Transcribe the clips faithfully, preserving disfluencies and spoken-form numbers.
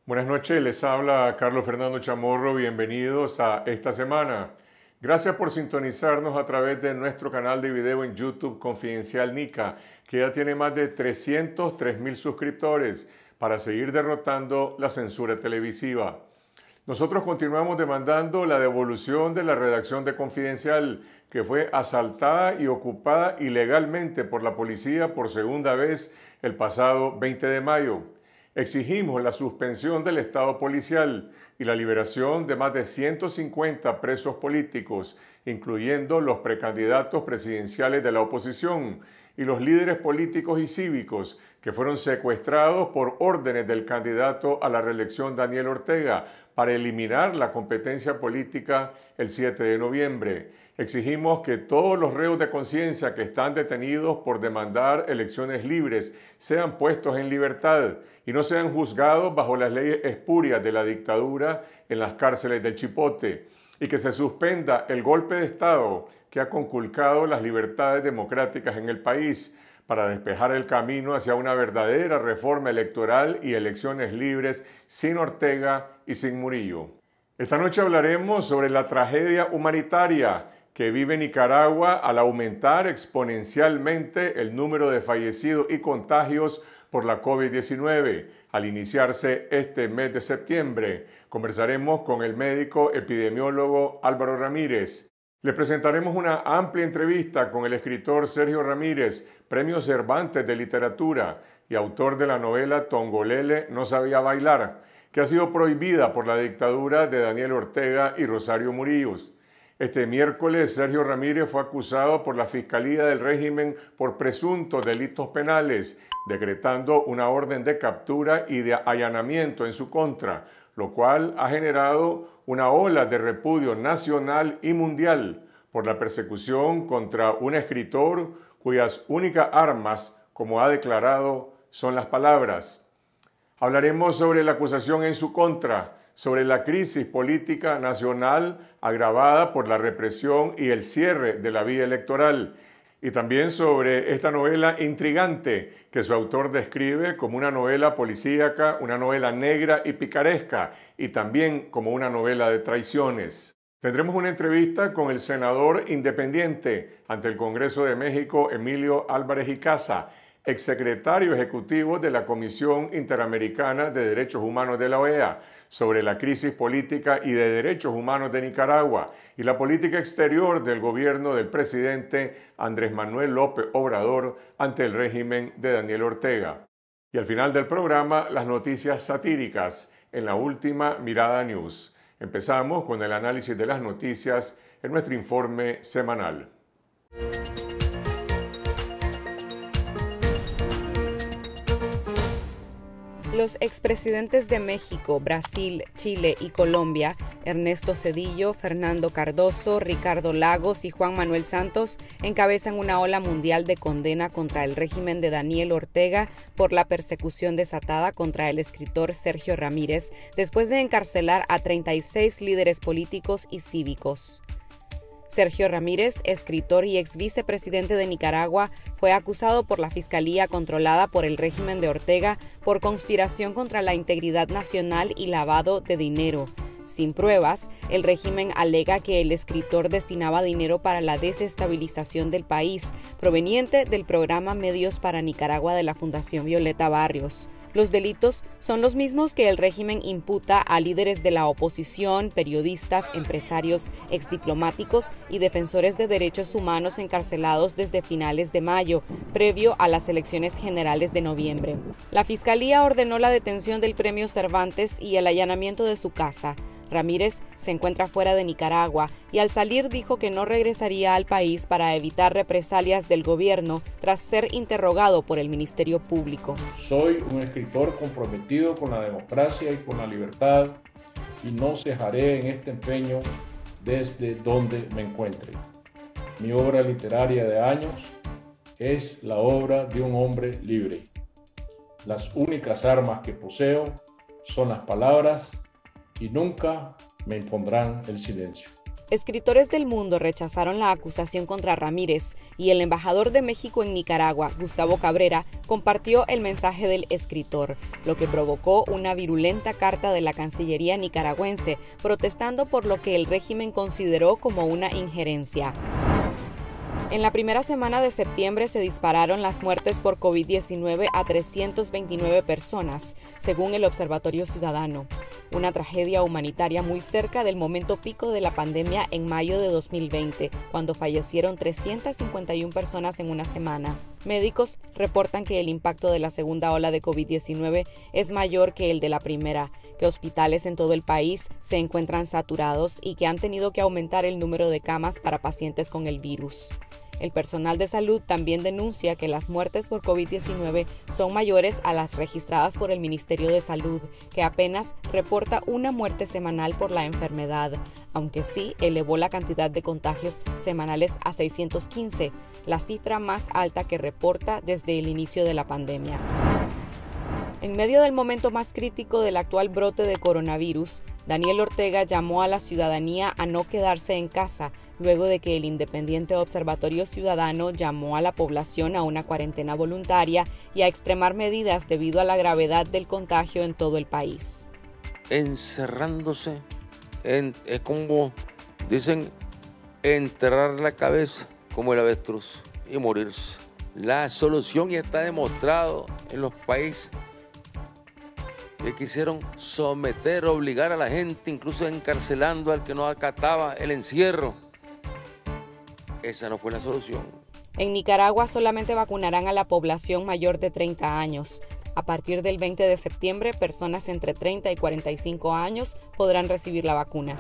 Buenas noches, les habla Carlos Fernando Chamorro, bienvenidos a esta semana. Gracias por sintonizarnos a través de nuestro canal de video en YouTube Confidencial Nica, que ya tiene más de trescientos tres mil suscriptores para seguir derrotando la censura televisiva. Nosotros continuamos demandando la devolución de la redacción de Confidencial, que fue asaltada y ocupada ilegalmente por la policía por segunda vez el pasado veinte de mayo. Exigimos la suspensión del estado policial y la liberación de más de ciento cincuenta presos políticos, incluyendo los precandidatos presidenciales de la oposición y los líderes políticos y cívicos que fueron secuestrados por órdenes del candidato a la reelección Daniel Ortega para eliminar la competencia política el siete de noviembre. Exigimos que todos los reos de conciencia que están detenidos por demandar elecciones libres sean puestos en libertad y no sean juzgados bajo las leyes espurias de la dictadura en las cárceles del Chipote, y que se suspenda el golpe de Estado que ha conculcado las libertades democráticas en el país para despejar el camino hacia una verdadera reforma electoral y elecciones libres sin Ortega y sin Murillo. Esta noche hablaremos sobre la tragedia humanitaria que vive Nicaragua al aumentar exponencialmente el número de fallecidos y contagios por la COVID diecinueve al iniciarse este mes de septiembre. Conversaremos con el médico epidemiólogo Álvaro Ramírez. Le presentaremos una amplia entrevista con el escritor Sergio Ramírez, Premio Cervantes de Literatura y autor de la novela Tongolele no sabía bailar, que ha sido prohibida por la dictadura de Daniel Ortega y Rosario Murillo. Este miércoles, Sergio Ramírez fue acusado por la Fiscalía del régimen por presuntos delitos penales, decretando una orden de captura y de allanamiento en su contra, lo cual ha generado una ola de repudio nacional y mundial por la persecución contra un escritor cuyas únicas armas, como ha declarado, son las palabras. Hablaremos sobre la acusación en su contra, sobre la crisis política nacional agravada por la represión y el cierre de la vía electoral, y también sobre esta novela intrigante que su autor describe como una novela policíaca, una novela negra y picaresca, y también como una novela de traiciones. Tendremos una entrevista con el senador independiente ante el Congreso de México, Emilio Álvarez y Casa, exsecretario ejecutivo de la Comisión Interamericana de Derechos Humanos de la O E A, sobre la crisis política y de derechos humanos de Nicaragua y la política exterior del gobierno del presidente Andrés Manuel López Obrador ante el régimen de Daniel Ortega. Y al final del programa, las noticias satíricas en la última Mirada News. Empezamos con el análisis de las noticias en nuestro informe semanal. Los expresidentes de México, Brasil, Chile y Colombia, Ernesto Zedillo, Fernando Cardoso, Ricardo Lagos y Juan Manuel Santos, encabezan una ola mundial de condena contra el régimen de Daniel Ortega por la persecución desatada contra el escritor Sergio Ramírez, después de encarcelar a treinta y seis líderes políticos y cívicos. Sergio Ramírez, escritor y ex vicepresidente de Nicaragua, fue acusado por la Fiscalía controlada por el régimen de Ortega por conspiración contra la integridad nacional y lavado de dinero. Sin pruebas, el régimen alega que el escritor destinaba dinero para la desestabilización del país, proveniente del programa Medios para Nicaragua de la Fundación Violeta Barrios. Los delitos son los mismos que el régimen imputa a líderes de la oposición, periodistas, empresarios, exdiplomáticos y defensores de derechos humanos encarcelados desde finales de mayo, previo a las elecciones generales de noviembre. La Fiscalía ordenó la detención del Premio Cervantes y el allanamiento de su casa. Ramírez se encuentra fuera de Nicaragua y al salir dijo que no regresaría al país para evitar represalias del gobierno tras ser interrogado por el Ministerio Público. Soy un escritor comprometido con la democracia y con la libertad y no cejaré en este empeño desde donde me encuentre. Mi obra literaria de años es la obra de un hombre libre. Las únicas armas que poseo son las palabras y nunca me impondrán el silencio. Escritores del mundo rechazaron la acusación contra Ramírez y el embajador de México en Nicaragua, Gustavo Cabrera, compartió el mensaje del escritor, lo que provocó una virulenta carta de la Cancillería nicaragüense protestando por lo que el régimen consideró como una injerencia. En la primera semana de septiembre se dispararon las muertes por COVID diecinueve a trescientas veintinueve personas, según el Observatorio Ciudadano. Una tragedia humanitaria muy cerca del momento pico de la pandemia en mayo de dos mil veinte, cuando fallecieron trescientas cincuenta y una personas en una semana. Médicos reportan que el impacto de la segunda ola de COVID diecinueve es mayor que el de la primera, que hospitales en todo el país se encuentran saturados y que han tenido que aumentar el número de camas para pacientes con el virus. El personal de salud también denuncia que las muertes por COVID diecinueve son mayores a las registradas por el Ministerio de Salud, que apenas reporta una muerte semanal por la enfermedad, aunque sí elevó la cantidad de contagios semanales a seiscientos quince, la cifra más alta que reporta desde el inicio de la pandemia. En medio del momento más crítico del actual brote de coronavirus, Daniel Ortega llamó a la ciudadanía a no quedarse en casa, luego de que el Independiente Observatorio Ciudadano llamó a la población a una cuarentena voluntaria y a extremar medidas debido a la gravedad del contagio en todo el país. Encerrándose, en, es como dicen, enterrar la cabeza como el avestruz y morirse. La solución ya está demostrado en los países que quisieron someter, obligar a la gente, incluso encarcelando al que no acataba el encierro. Esa no fue la solución. En Nicaragua solamente vacunarán a la población mayor de treinta años. A partir del veinte de septiembre, personas entre treinta y cuarenta y cinco años podrán recibir la vacuna.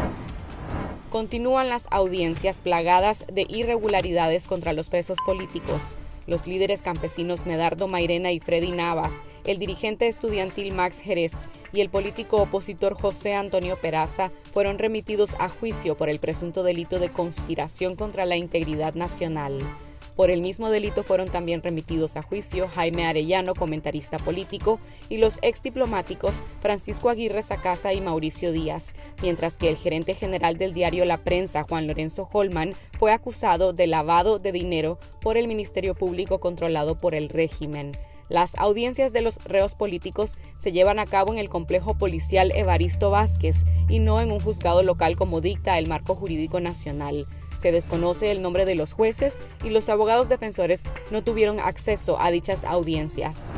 Continúan las audiencias plagadas de irregularidades contra los presos políticos. Los líderes campesinos Medardo Mairena y Freddy Navas, el dirigente estudiantil Max Jerez y el político opositor José Antonio Peraza fueron remitidos a juicio por el presunto delito de conspiración contra la integridad nacional. Por el mismo delito fueron también remitidos a juicio Jaime Arellano, comentarista político, y los exdiplomáticos Francisco Aguirre Sacasa y Mauricio Díaz, mientras que el gerente general del diario La Prensa, Juan Lorenzo Holman, fue acusado de lavado de dinero por el Ministerio Público controlado por el régimen. Las audiencias de los reos políticos se llevan a cabo en el complejo policial Evaristo Vázquez y no en un juzgado local como dicta el marco jurídico nacional. Se desconoce el nombre de los jueces y los abogados defensores no tuvieron acceso a dichas audiencias.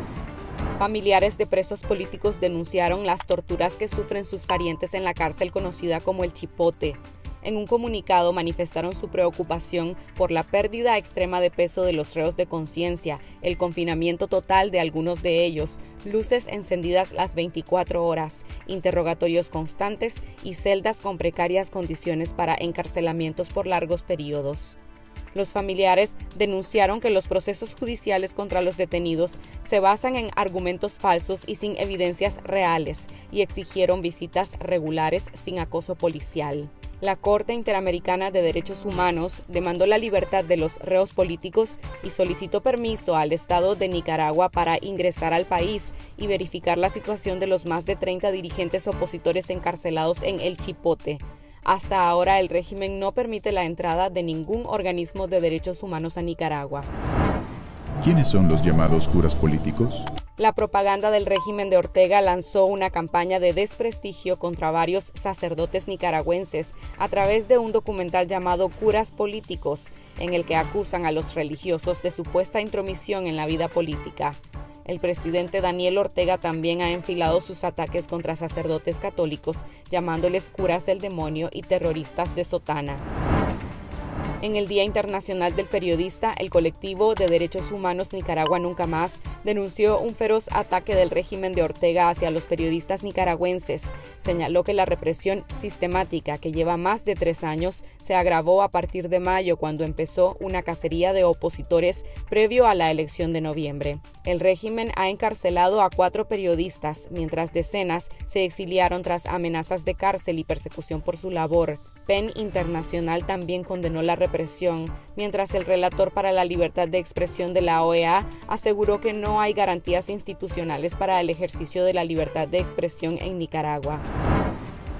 Familiares de presos políticos denunciaron las torturas que sufren sus parientes en la cárcel conocida como El Chipote. En un comunicado manifestaron su preocupación por la pérdida extrema de peso de los reos de conciencia, el confinamiento total de algunos de ellos, luces encendidas las veinticuatro horas, interrogatorios constantes y celdas con precarias condiciones para encarcelamientos por largos periodos. Los familiares denunciaron que los procesos judiciales contra los detenidos se basan en argumentos falsos y sin evidencias reales y exigieron visitas regulares sin acoso policial. La Corte Interamericana de Derechos Humanos demandó la libertad de los reos políticos y solicitó permiso al Estado de Nicaragua para ingresar al país y verificar la situación de los más de treinta dirigentes opositores encarcelados en El Chipote. Hasta ahora, el régimen no permite la entrada de ningún organismo de derechos humanos a Nicaragua. ¿Quiénes son los llamados curas políticos? La propaganda del régimen de Ortega lanzó una campaña de desprestigio contra varios sacerdotes nicaragüenses a través de un documental llamado Curas Políticos, en el que acusan a los religiosos de supuesta intromisión en la vida política. El presidente Daniel Ortega también ha enfilado sus ataques contra sacerdotes católicos, llamándoles curas del demonio y terroristas de sotana. En el Día Internacional del Periodista, el colectivo de derechos humanos Nicaragua Nunca Más denunció un feroz ataque del régimen de Ortega hacia los periodistas nicaragüenses. Señaló que la represión sistemática, que lleva más de tres años, se agravó a partir de mayo, cuando empezó una cacería de opositores previo a la elección de noviembre. El régimen ha encarcelado a cuatro periodistas, mientras decenas se exiliaron tras amenazas de cárcel y persecución por su labor. P E N Internacional también condenó la represión, mientras el relator para la libertad de expresión de la O E A aseguró que no hay garantías institucionales para el ejercicio de la libertad de expresión en Nicaragua.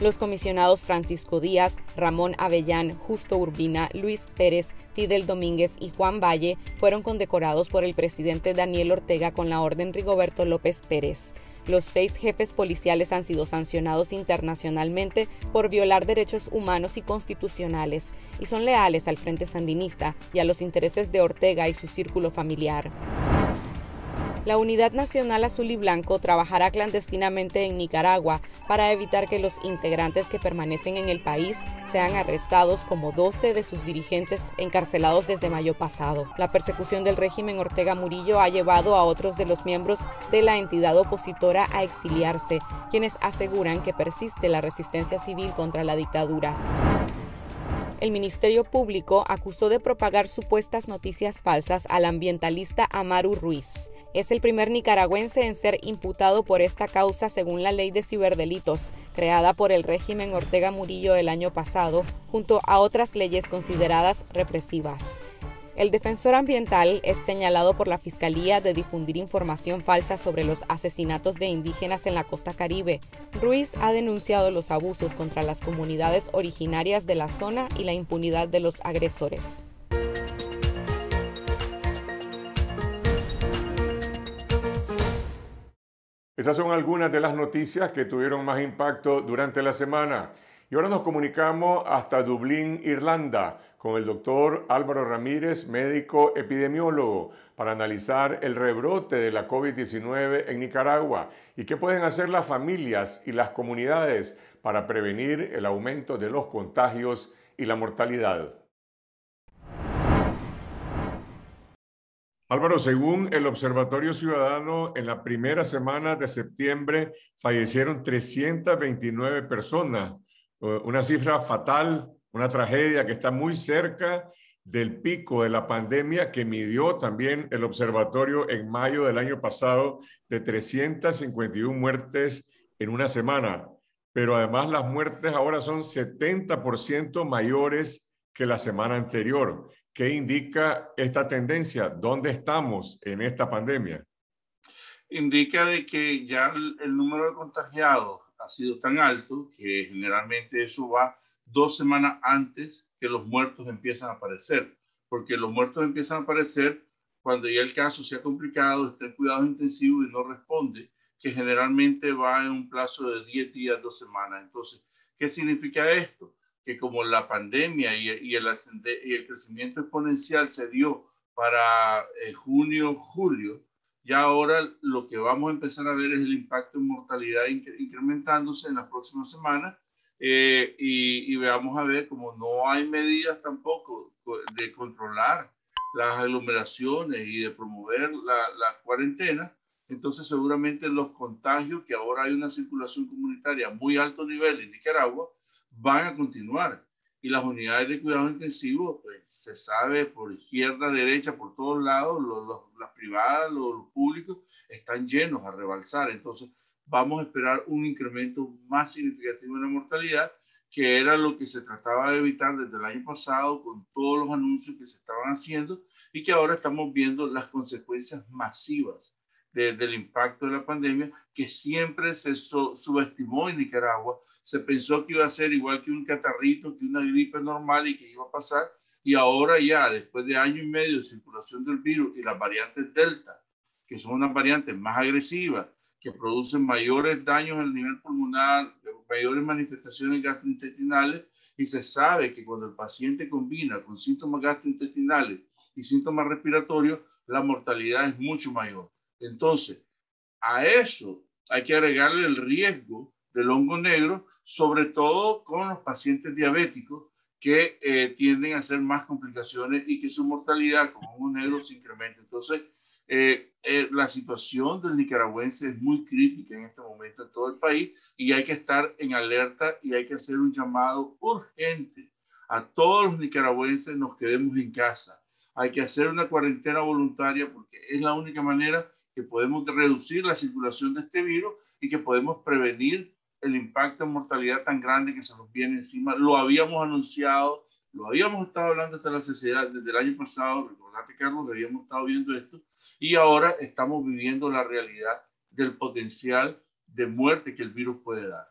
Los comisionados Francisco Díaz, Ramón Avellán, Justo Urbina, Luis Pérez, Fidel Domínguez y Juan Valle fueron condecorados por el presidente Daniel Ortega con la Orden Rigoberto López Pérez. Los seis jefes policiales han sido sancionados internacionalmente por violar derechos humanos y constitucionales y son leales al Frente Sandinista y a los intereses de Ortega y su círculo familiar. La Unidad Nacional Azul y Blanco trabajará clandestinamente en Nicaragua para evitar que los integrantes que permanecen en el país sean arrestados, como doce de sus dirigentes encarcelados desde mayo pasado. La persecución del régimen Ortega Murillo ha llevado a otros de los miembros de la entidad opositora a exiliarse, quienes aseguran que persiste la resistencia civil contra la dictadura. El Ministerio Público acusó de propagar supuestas noticias falsas al ambientalista Amaru Ruiz. Es el primer nicaragüense en ser imputado por esta causa según la Ley de Ciberdelitos, creada por el régimen Ortega Murillo el año pasado, junto a otras leyes consideradas represivas. El defensor ambiental es señalado por la Fiscalía de difundir información falsa sobre los asesinatos de indígenas en la costa Caribe. Ruiz ha denunciado los abusos contra las comunidades originarias de la zona y la impunidad de los agresores. Esas son algunas de las noticias que tuvieron más impacto durante la semana. Y ahora nos comunicamos hasta Dublín, Irlanda, con el doctor Álvaro Ramírez, médico epidemiólogo, para analizar el rebrote de la COVID diecinueve en Nicaragua y qué pueden hacer las familias y las comunidades para prevenir el aumento de los contagios y la mortalidad. Álvaro, según el Observatorio Ciudadano, en la primera semana de septiembre fallecieron trescientas veintinueve personas, una cifra fatal, una tragedia que está muy cerca del pico de la pandemia que midió también el observatorio en mayo del año pasado de trescientas cincuenta y una muertes en una semana. Pero además las muertes ahora son setenta por ciento mayores que la semana anterior. ¿Qué indica esta tendencia? ¿Dónde estamos en esta pandemia? Indica de que ya el, el número de contagiados ha sido tan alto que generalmente eso va dos semanas antes que los muertos empiezan a aparecer, porque los muertos empiezan a aparecer cuando ya el caso se ha complicado, está en cuidados intensivos y no responde, que generalmente va en un plazo de diez días, dos semanas. Entonces, ¿qué significa esto? Que como la pandemia y, y, el, y el crecimiento exponencial se dio para eh, junio, julio, ya ahora lo que vamos a empezar a ver es el impacto en mortalidad incre incrementándose en las próximas semanas eh, y, y veamos a ver como no hay medidas tampoco de controlar las aglomeraciones y de promover la, la cuarentena, entonces seguramente los contagios, que ahora hay una circulación comunitaria a muy alto nivel en Nicaragua, van a continuar. Y las unidades de cuidado intensivo, pues se sabe por izquierda, derecha, por todos lados, los, los, las privadas, los, los públicos, están llenos a rebalsar. Entonces, vamos a esperar un incremento más significativo en la mortalidad, que era lo que se trataba de evitar desde el año pasado con todos los anuncios que se estaban haciendo y que ahora estamos viendo las consecuencias masivas De, del impacto de la pandemia, que siempre se so, subestimó en Nicaragua. Se pensó que iba a ser igual que un catarrito, que una gripe normal y que iba a pasar. Y ahora ya, después de año y medio de circulación del virus y las variantes Delta, que son unas variantes más agresivas, que producen mayores daños en el nivel pulmonar, mayores manifestaciones gastrointestinales, y se sabe que cuando el paciente combina con síntomas gastrointestinales y síntomas respiratorios, la mortalidad es mucho mayor. Entonces, a eso hay que agregarle el riesgo del hongo negro, sobre todo con los pacientes diabéticos que eh, tienden a hacer más complicaciones y que su mortalidad con hongo negro se incrementa. Entonces, eh, eh, la situación del nicaragüense es muy crítica en este momento en todo el país y hay que estar en alerta y hay que hacer un llamado urgente a todos los nicaragüenses, nos quedemos en casa. Hay que hacer una cuarentena voluntaria porque es la única manera que podemos reducir la circulación de este virus y que podemos prevenir el impacto en mortalidad tan grande que se nos viene encima. Lo habíamos anunciado, lo habíamos estado hablando hasta la sociedad desde el año pasado, recordate Carlos, que habíamos estado viendo esto, y ahora estamos viviendo la realidad del potencial de muerte que el virus puede dar.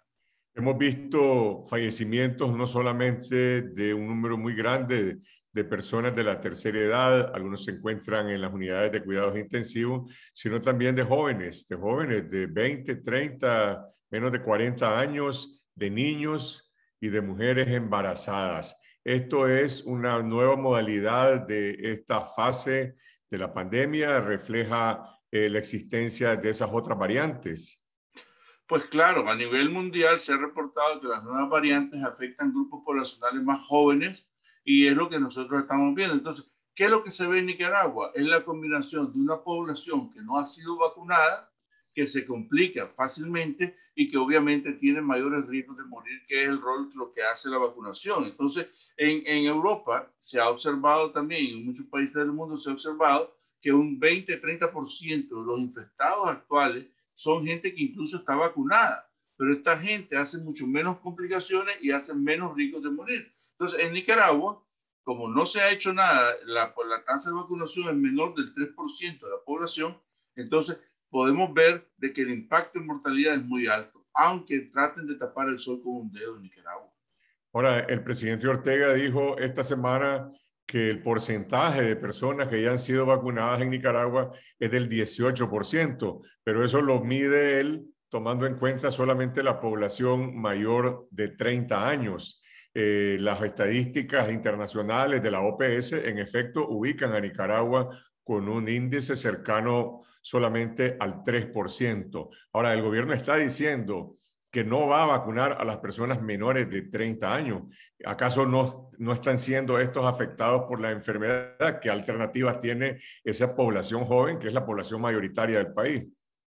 Hemos visto fallecimientos no solamente de un número muy grande de, de personas de la tercera edad, algunos se encuentran en las unidades de cuidados intensivos, sino también de jóvenes, de jóvenes de veinte, treinta, menos de cuarenta años, de niños y de mujeres embarazadas. Esto es una nueva modalidad de esta fase de la pandemia, refleja eh, la existencia de esas otras variantes. Pues claro, a nivel mundial se ha reportado que las nuevas variantes afectan grupos poblacionales más jóvenes y es lo que nosotros estamos viendo. Entonces, ¿qué es lo que se ve en Nicaragua? Es la combinación de una población que no ha sido vacunada, que se complica fácilmente y que obviamente tiene mayores riesgos de morir, que es el rol lo que hace la vacunación. Entonces, en, en Europa se ha observado también, en muchos países del mundo se ha observado que un veinte a treinta por ciento de los infectados actuales son gente que incluso está vacunada, pero esta gente hace mucho menos complicaciones y hace menos riesgos de morir. Entonces, en Nicaragua, como no se ha hecho nada, la, la tasa de vacunación es menor del tres por ciento de la población, entonces podemos ver de que el impacto en mortalidad es muy alto, aunque traten de tapar el sol con un dedo en Nicaragua. Ahora, el presidente Ortega dijo esta semana que el porcentaje de personas que ya han sido vacunadas en Nicaragua es del dieciocho por ciento, pero eso lo mide él tomando en cuenta solamente la población mayor de treinta años. Eh, las estadísticas internacionales de la O P S en efecto ubican a Nicaragua con un índice cercano solamente al tres por ciento. Ahora, el gobierno está diciendo que no va a vacunar a las personas menores de treinta años. ¿Acaso no, no están siendo estos afectados por la enfermedad? ¿Qué alternativas tiene esa población joven, que es la población mayoritaria del país?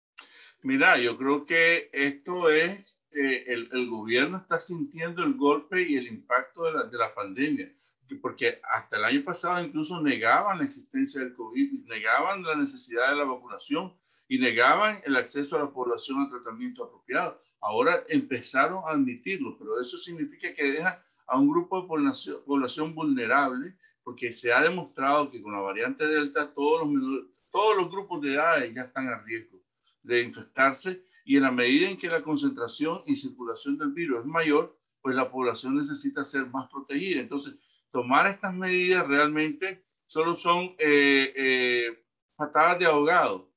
Mira, yo creo que esto es, eh, el, el gobierno está sintiendo el golpe y el impacto de la, de la pandemia, porque hasta el año pasado incluso negaban la existencia del COVID, negaban la necesidad de la vacunación y negaban el acceso a la población al tratamiento apropiado. Ahora empezaron a admitirlo, pero eso significa que deja a un grupo de población, población vulnerable, porque se ha demostrado que con la variante Delta todos los, menores, todos los grupos de edad ya están a riesgo de infectarse, y en la medida en que la concentración y circulación del virus es mayor, pues la población necesita ser más protegida. Entonces, tomar estas medidas realmente solo son eh, eh, patadas de ahogado.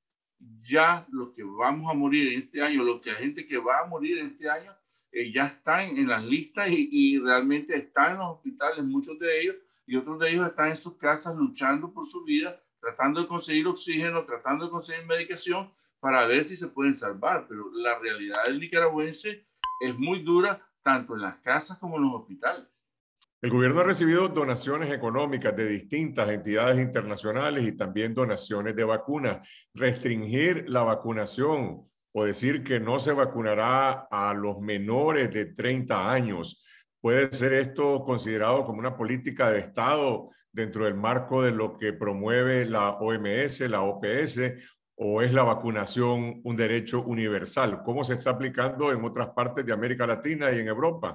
Ya los que vamos a morir en este año, los que la gente que va a morir en este año, eh, ya están en las listas y, y realmente están en los hospitales, muchos de ellos, y otros de ellos están en sus casas luchando por su vida, tratando de conseguir oxígeno, tratando de conseguir medicación, para ver si se pueden salvar, pero la realidad del nicaragüense es muy dura, tanto en las casas como en los hospitales. El gobierno ha recibido donaciones económicas de distintas entidades internacionales y también donaciones de vacunas. Restringir la vacunación o decir que no se vacunará a los menores de treinta años, ¿puede ser esto considerado como una política de Estado dentro del marco de lo que promueve la O M S, la O P S, o es la vacunación un derecho universal? ¿Cómo se está aplicando en otras partes de América Latina y en Europa?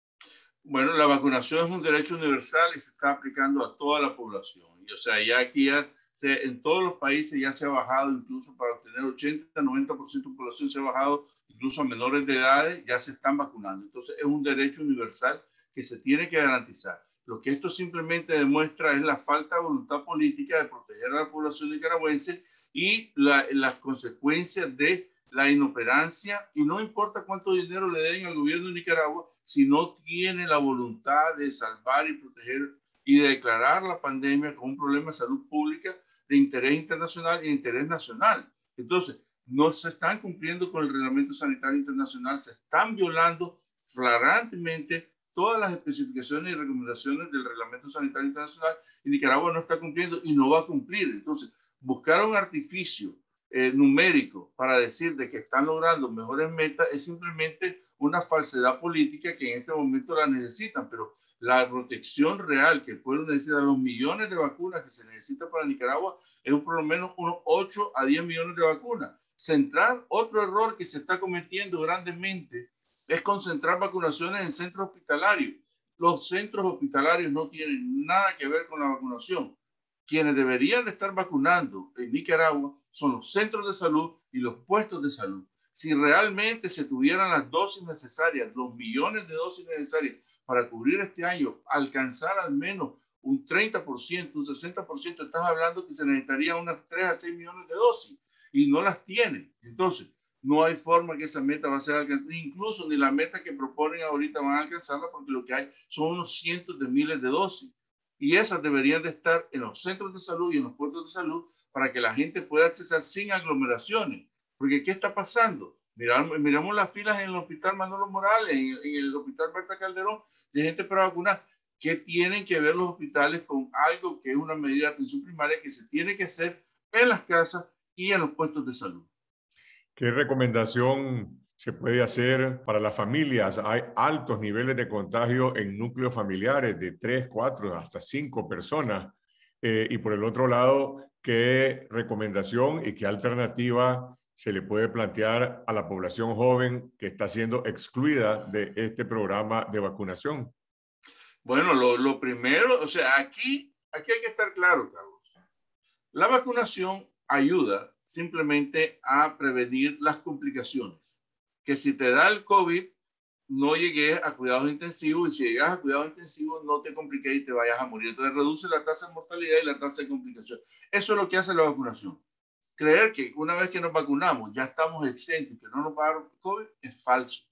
Bueno, la vacunación es un derecho universal y se está aplicando a toda la población. Y, o sea, ya aquí ya se, en todos los países ya se ha bajado, incluso para obtener ochenta a noventa por ciento de población se ha bajado, incluso a menores de edades ya se están vacunando. Entonces es un derecho universal que se tiene que garantizar. Lo que esto simplemente demuestra es la falta de voluntad política de proteger a la población nicaragüense y la, las consecuencias de la inoperancia, y no importa cuánto dinero le den al gobierno de Nicaragua, si no tiene la voluntad de salvar y proteger y de declarar la pandemia como un problema de salud pública de interés internacional y de interés nacional. Entonces, no se están cumpliendo con el Reglamento Sanitario Internacional, se están violando flagrantemente todas las especificaciones y recomendaciones del Reglamento Sanitario Internacional, y Nicaragua no está cumpliendo y no va a cumplir. Entonces, buscar un artificio Eh, numérico para decir de que están logrando mejores metas es simplemente una falsedad política que en este momento la necesitan, pero la protección real que el pueblo necesita, los millones de vacunas que se necesitan para Nicaragua, es por lo menos unos ocho a diez millones de vacunas. Centrar, otro error que se está cometiendo grandemente es concentrar vacunaciones en centros hospitalarios. Los centros hospitalarios no tienen nada que ver con la vacunación. Quienes deberían de estar vacunando en Nicaragua son los centros de salud y los puestos de salud. si realmente se tuvieran las dosis necesarias, los millones de dosis necesarias para cubrir este año, alcanzar al menos un treinta por ciento, un sesenta por ciento, estás hablando que se necesitaría unas tres a seis millones de dosis y no las tienen. Entonces, no hay forma que esa meta va a ser alcanzada, incluso ni la meta que proponen ahorita van a alcanzarla, porque lo que hay son unos cientos de miles de dosis. Y esas deberían de estar en los centros de salud y en los puestos de salud para que la gente pueda acceder sin aglomeraciones. Porque ¿qué está pasando? Miramos, miramos las filas en el Hospital Manolo Morales, en, en el Hospital Berta Calderón, de gente para vacunar. ¿Qué tienen que ver los hospitales con algo que es una medida de atención primaria que se tiene que hacer en las casas y en los puestos de salud? ¿Qué recomendación se puede hacer para las familias? Hay altos niveles de contagio en núcleos familiares de tres, cuatro, hasta cinco personas. Eh, y por el otro lado, ¿qué recomendación y qué alternativa se le puede plantear a la población joven que está siendo excluida de este programa de vacunación? Bueno, lo, lo primero, o sea, aquí, aquí hay que estar claro, Carlos. La vacunación ayuda simplemente a prevenir las complicaciones. Que si te da el COVID, no llegues a cuidados intensivos, y si llegas a cuidados intensivos, no te compliques y te vayas a morir. Entonces, reduce la tasa de mortalidad y la tasa de complicación. Eso es lo que hace la vacunación. Creer que una vez que nos vacunamos ya estamos exentos y que no nos va a dar COVID es falso.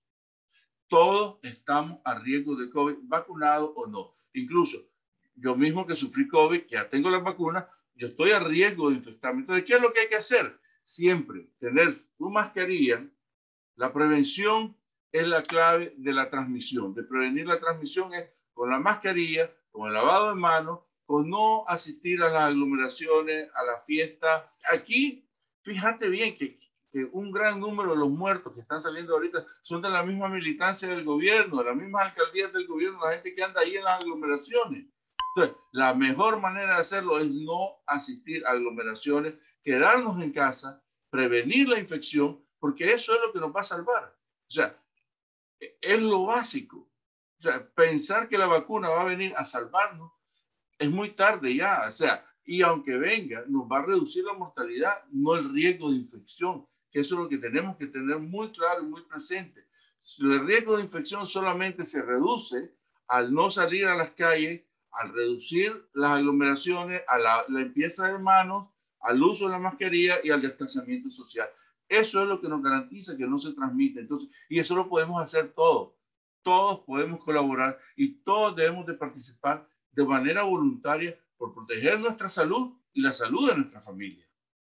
Todos estamos a riesgo de COVID, vacunados o no. Incluso yo mismo que sufrí COVID, que ya tengo la vacuna, yo estoy a riesgo de infectarme. Entonces, ¿qué es lo que hay que hacer? Siempre tener tu mascarilla. La prevención es la clave de la transmisión. De prevenir la transmisión es con la mascarilla, con el lavado de manos, con no asistir a las aglomeraciones, a la fiesta. Aquí, fíjate bien que, que un gran número de los muertos que están saliendo ahorita son de la misma militancia del gobierno, de las mismas alcaldías del gobierno, la gente que anda ahí en las aglomeraciones. Entonces, la mejor manera de hacerlo es no asistir a aglomeraciones, quedarnos en casa, prevenir la infección, porque eso es lo que nos va a salvar. O sea, es lo básico. O sea, pensar que la vacuna va a venir a salvarnos es muy tarde ya. O sea, y aunque venga, nos va a reducir la mortalidad, no el riesgo de infección, que eso es lo que tenemos que tener muy claro y muy presente. El riesgo de infección solamente se reduce al no salir a las calles, al reducir las aglomeraciones, a la, la limpieza de manos, al uso de la mascarilla y al distanciamiento social. Eso es lo que nos garantiza que no se transmite. Entonces, y eso lo podemos hacer todos. Todos podemos colaborar y todos debemos de participar de manera voluntaria por proteger nuestra salud y la salud de nuestra familia.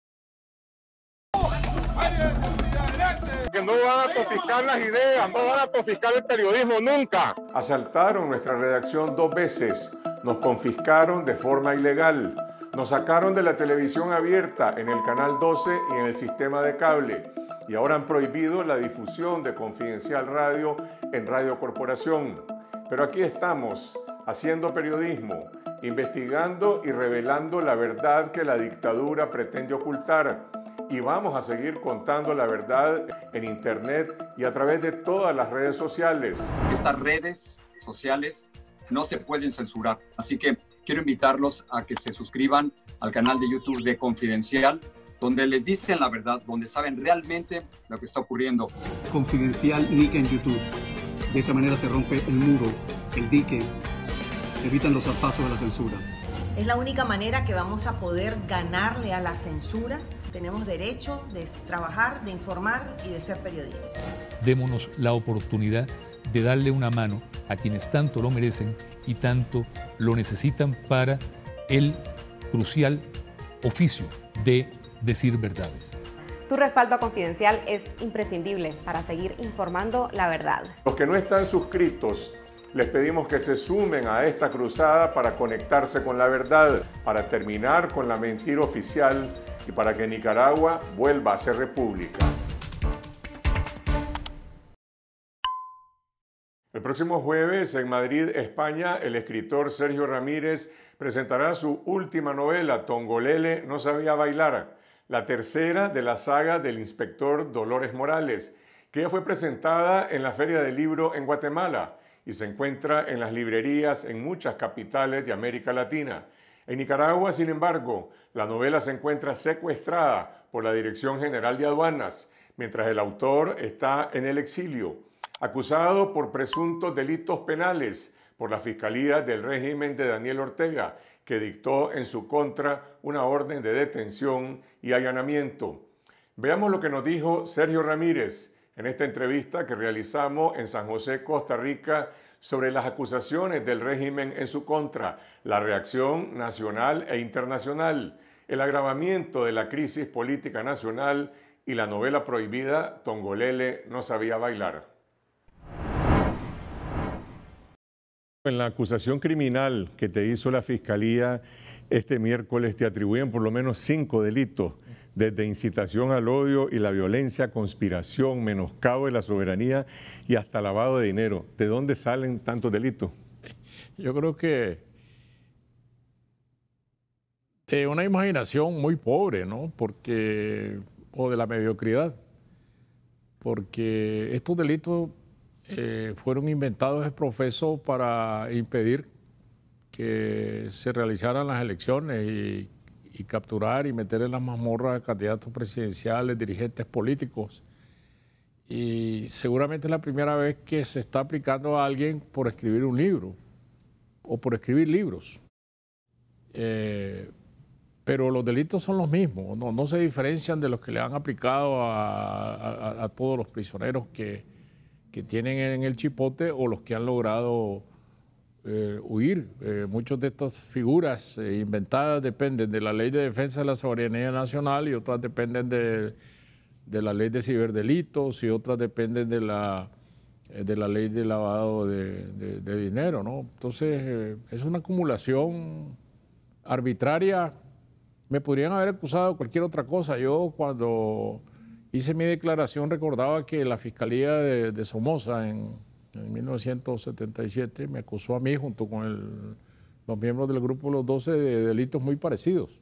Que no van a confiscar las ideas, no van a confiscar el periodismo nunca. Asaltaron nuestra redacción dos veces, nos confiscaron de forma ilegal, nos sacaron de la televisión abierta en el canal doce y en el sistema de cable, y ahora han prohibido la difusión de Confidencial Radio en Radio Corporación. Pero aquí estamos, haciendo periodismo, investigando y revelando la verdad que la dictadura pretende ocultar. Y vamos a seguir contando la verdad en Internet y a través de todas las redes sociales. Estas redes sociales no se pueden censurar. Así que quiero invitarlos a que se suscriban al canal de YouTube de Confidencial, donde les dicen la verdad, donde saben realmente lo que está ocurriendo. Confidencial Nica en YouTube. De esa manera se rompe el muro, el dique, se evitan los zarpazos de la censura. Es la única manera que vamos a poder ganarle a la censura. Tenemos derecho de trabajar, de informar y de ser periodistas. Démonos la oportunidad de darle una mano a quienes tanto lo merecen y tanto lo necesitan para el crucial oficio de decir verdades. Tu respaldo a Confidencial es imprescindible para seguir informando la verdad. Los que no están suscritos, les pedimos que se sumen a esta cruzada para conectarse con la verdad, para terminar con la mentira oficial y para que Nicaragua vuelva a ser república. El próximo jueves en Madrid, España, el escritor Sergio Ramírez presentará su última novela, Tongolele no sabía bailar, la tercera de la saga del inspector Dolores Morales, que ya fue presentada en la Feria del Libro en Guatemala y se encuentra en las librerías en muchas capitales de América Latina. En Nicaragua, sin embargo, la novela se encuentra secuestrada por la Dirección General de Aduanas, mientras el autor está en el exilio, acusado por presuntos delitos penales por la Fiscalía del régimen de Daniel Ortega, que dictó en su contra una orden de detención y allanamiento. Veamos lo que nos dijo Sergio Ramírez en esta entrevista que realizamos en San José, Costa Rica, sobre las acusaciones del régimen en su contra, la reacción nacional e internacional, el agravamiento de la crisis política nacional y la novela prohibida Tongolele no sabía bailar. En la acusación criminal que te hizo la Fiscalía este miércoles te atribuyen por lo menos cinco delitos, desde incitación al odio y la violencia, conspiración, menoscabo de la soberanía y hasta lavado de dinero. ¿De dónde salen tantos delitos? Yo creo que de una imaginación muy pobre, ¿no? Porque, o de la mediocridad, porque estos delitos eh, fueron inventados de profeso para impedir que se realizaran las elecciones y, y capturar y meter en las mazmorras a candidatos presidenciales, dirigentes políticos. Y seguramente es la primera vez que se está aplicando a alguien por escribir un libro o por escribir libros. Eh, pero los delitos son los mismos, no, no se diferencian de los que le han aplicado a, a, a todos los prisioneros que, que tienen en el chipote o los que han logrado eh, huir. Eh, muchas de estas figuras eh, inventadas dependen de la Ley de Defensa de la Soberanía Nacional y otras dependen de, de la Ley de Ciberdelitos y otras dependen de la, de la Ley de Lavado de, de, de Dinero, ¿no? Entonces, eh, es una acumulación arbitraria. Me podrían haber acusado de cualquier otra cosa. Yo cuando hice mi declaración recordaba que la Fiscalía de, de Somoza en, en mil novecientos setenta y siete me acusó a mí junto con el, los miembros del Grupo Los doce de delitos muy parecidos.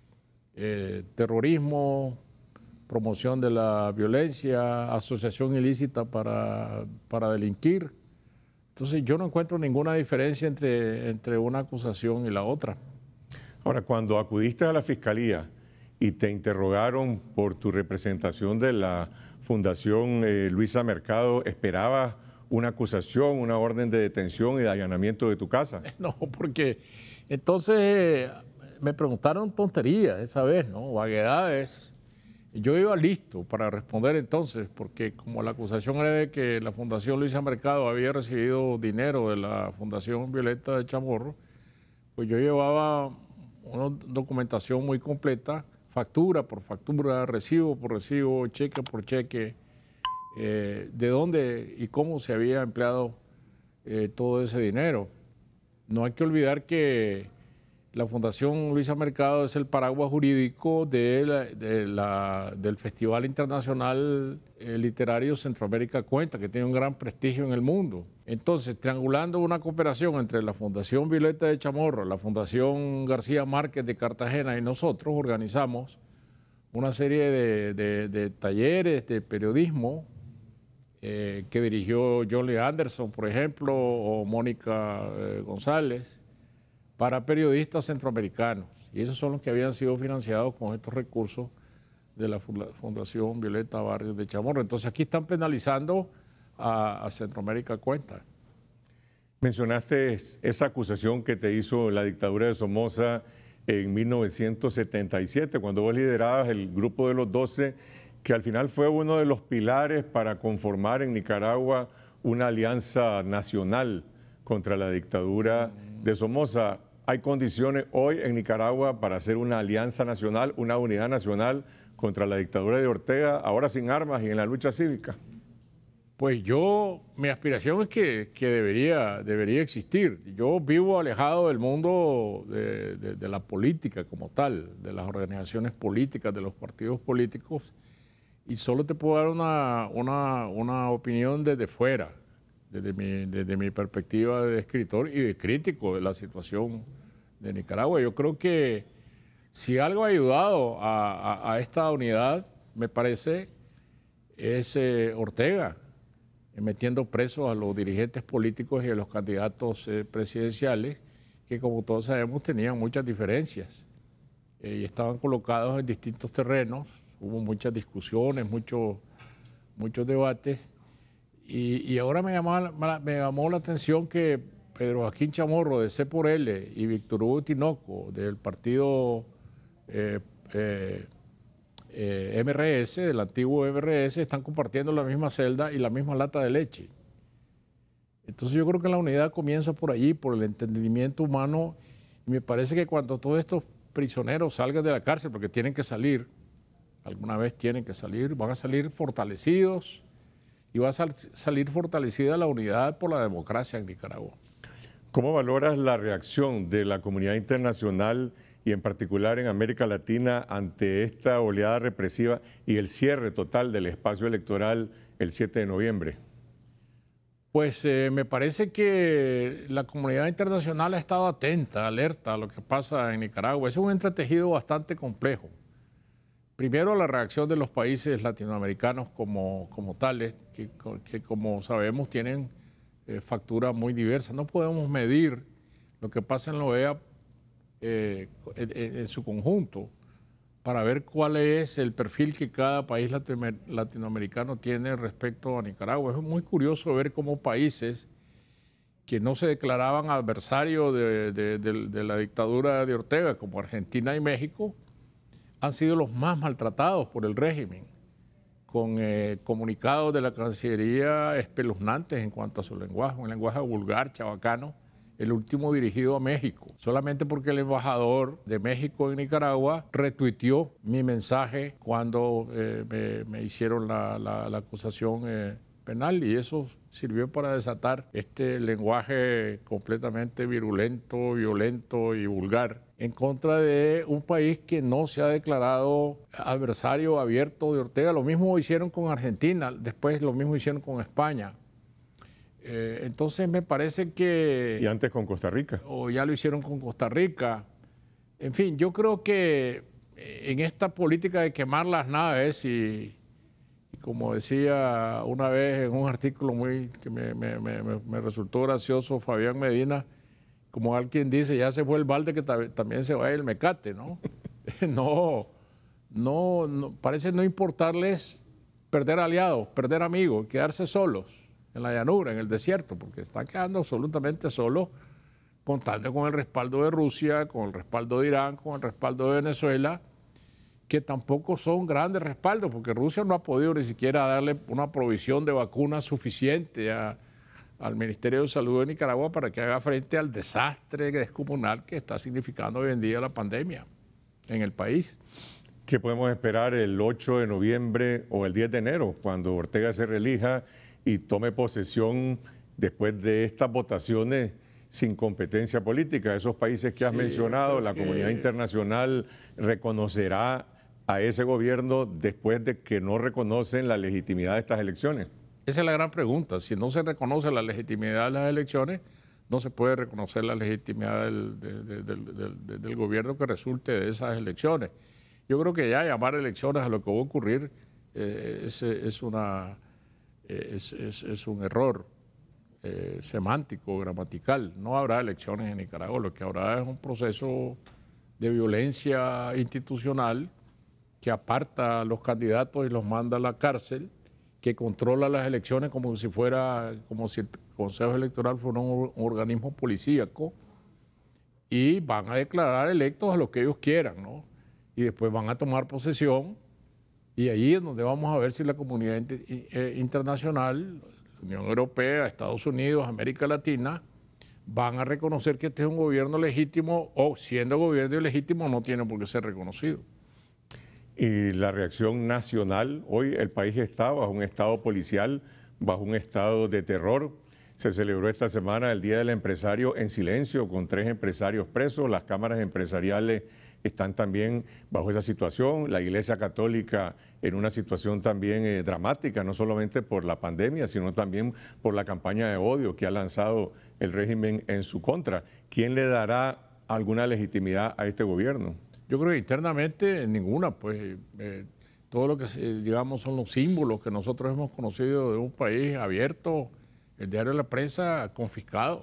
Eh, terrorismo, promoción de la violencia, asociación ilícita para, para delinquir. Entonces yo no encuentro ninguna diferencia entre, entre una acusación y la otra. Ahora, cuando acudiste a la Fiscalía y te interrogaron por tu representación de la Fundación eh, Luisa Mercado, ¿esperabas una acusación, una orden de detención y de allanamiento de tu casa? No, porque entonces eh, me preguntaron tonterías esa vez, ¿no? Vaguedades. Yo iba listo para responder entonces, porque como la acusación era de que la Fundación Luisa Mercado había recibido dinero de la Fundación Violeta de Chamorro, pues yo llevaba una documentación muy completa, factura por factura, recibo por recibo, cheque por cheque, eh, de dónde y cómo se había empleado eh, todo ese dinero. No hay que olvidar que la Fundación Luisa Mercado es el paraguas jurídico de la, de la, del Festival Internacional eh, Literario Centroamérica Cuenta, que tiene un gran prestigio en el mundo. Entonces, triangulando una cooperación entre la Fundación Violeta de Chamorro, la Fundación García Márquez de Cartagena y nosotros, organizamos una serie de, de, de talleres de periodismo eh, que dirigió John Lee Anderson, por ejemplo, o Mónica eh, González, para periodistas centroamericanos. Y esos son los que habían sido financiados con estos recursos de la Fundación Violeta Barrios de Chamorro. Entonces aquí están penalizando a, a Centroamérica Cuenta. Mencionaste esa acusación que te hizo la dictadura de Somoza en mil novecientos setenta y siete, cuando vos liderabas el Grupo de los doce, que al final fue uno de los pilares para conformar en Nicaragua una alianza nacional contra la dictadura de Somoza. ¿Hay condiciones hoy en Nicaragua para hacer una alianza nacional, una unidad nacional contra la dictadura de Ortega, ahora sin armas y en la lucha cívica? Pues yo, mi aspiración es que, que debería, debería existir. Yo vivo alejado del mundo de, de, de la política como tal, de las organizaciones políticas, de los partidos políticos, y solo te puedo dar una, una, una opinión desde fuera, desde mi, desde mi perspectiva de escritor y de crítico de la situación de Nicaragua. Yo creo que si algo ha ayudado a, a, a esta unidad, me parece, es eh, Ortega, eh, metiendo presos a los dirigentes políticos y a los candidatos eh, presidenciales, que como todos sabemos tenían muchas diferencias eh, y estaban colocados en distintos terrenos. Hubo muchas discusiones, mucho, muchos debates. Y, y ahora me llamó, me llamó la atención que Pedro Joaquín Chamorro, de C por L, y Víctor Hugo Tinoco, del partido eh, eh, eh, M R S, del antiguo M R S, están compartiendo la misma celda y la misma lata de leche. Entonces yo creo que la unidad comienza por allí, por el entendimiento humano, y me parece que cuando todos estos prisioneros salgan de la cárcel, porque tienen que salir, alguna vez tienen que salir, van a salir fortalecidos, y va a sal salir fortalecida la unidad por la democracia en Nicaragua. ¿Cómo valoras la reacción de la comunidad internacional y en particular en América Latina ante esta oleada represiva y el cierre total del espacio electoral el siete de noviembre? Pues eh, me parece que la comunidad internacional ha estado atenta, alerta a lo que pasa en Nicaragua. Es un entretejido bastante complejo. Primero, la reacción de los países latinoamericanos como, como tales, que, que como sabemos tienen eh, facturas muy diversas. No podemos medir lo que pasa en la O E A eh, en, en su conjunto para ver cuál es el perfil que cada país latinoamericano tiene respecto a Nicaragua. Es muy curioso ver cómo países que no se declaraban adversarios de, de, de, de la dictadura de Ortega, como Argentina y México, han sido los más maltratados por el régimen, con eh, comunicados de la Cancillería espeluznantes en cuanto a su lenguaje, un lenguaje vulgar, chabacano, el último dirigido a México, solamente porque el embajador de México en Nicaragua retuiteó mi mensaje cuando eh, me, me hicieron la, la, la acusación eh, penal, y eso sirvió para desatar este lenguaje completamente virulento, violento y vulgar en contra de un país que no se ha declarado adversario abierto de Ortega. Lo mismo hicieron con Argentina, después lo mismo hicieron con España. Eh, entonces me parece que... Y antes con Costa Rica. O ya lo hicieron con Costa Rica. En fin, yo creo que en esta política de quemar las naves y, y como decía una vez en un artículo muy que me, me, me, me resultó gracioso Fabián Medina, como alguien dice, ya se fue el balde que también se va el mecate, ¿no? no, no, no, parece no importarles perder aliados, perder amigos, quedarse solos en la llanura, en el desierto, porque están quedando absolutamente solos, contando con el respaldo de Rusia, con el respaldo de Irán, con el respaldo de Venezuela, que tampoco son grandes respaldos, porque Rusia no ha podido ni siquiera darle una provisión de vacunas suficiente a al Ministerio de Salud de Nicaragua para que haga frente al desastre descomunal que está significando hoy en día la pandemia en el país. ¿Qué podemos esperar el ocho de noviembre o el diez de enero, cuando Ortega se reelija y tome posesión después de estas votaciones sin competencia política? Esos países que has sí, mencionado, la que... comunidad internacional reconocerá a ese gobierno después de que no reconocen la legitimidad de estas elecciones. Esa es la gran pregunta. Si no se reconoce la legitimidad de las elecciones, no se puede reconocer la legitimidad del, del, del, del, del gobierno que resulte de esas elecciones. Yo creo que ya llamar elecciones a lo que va a ocurrir eh, es, es, una, eh, es, es, es un error eh, semántico, gramatical. No habrá elecciones en Nicaragua. Lo que habrá es un proceso de violencia institucional que aparta a los candidatos y los manda a la cárcel, que controla las elecciones como si fuera, como si el Consejo Electoral fuera un, un organismo policíaco, y van a declarar electos a los que ellos quieran, ¿no? Y después van a tomar posesión, y ahí es donde vamos a ver si la comunidad inter, eh, internacional, la Unión Europea, Estados Unidos, América Latina, van a reconocer que este es un gobierno legítimo, o siendo gobierno ilegítimo no tiene por qué ser reconocido. Y la reacción nacional, hoy el país está bajo un estado policial, bajo un estado de terror. Se celebró esta semana el Día del Empresario en silencio, con tres empresarios presos. Las cámaras empresariales están también bajo esa situación. La Iglesia Católica en una situación también eh, dramática, no solamente por la pandemia, sino también por la campaña de odio que ha lanzado el régimen en su contra. ¿Quién le dará alguna legitimidad a este gobierno? Yo creo que internamente ninguna, pues eh, todo lo que digamos son los símbolos que nosotros hemos conocido de un país abierto, el diario de la prensa confiscado.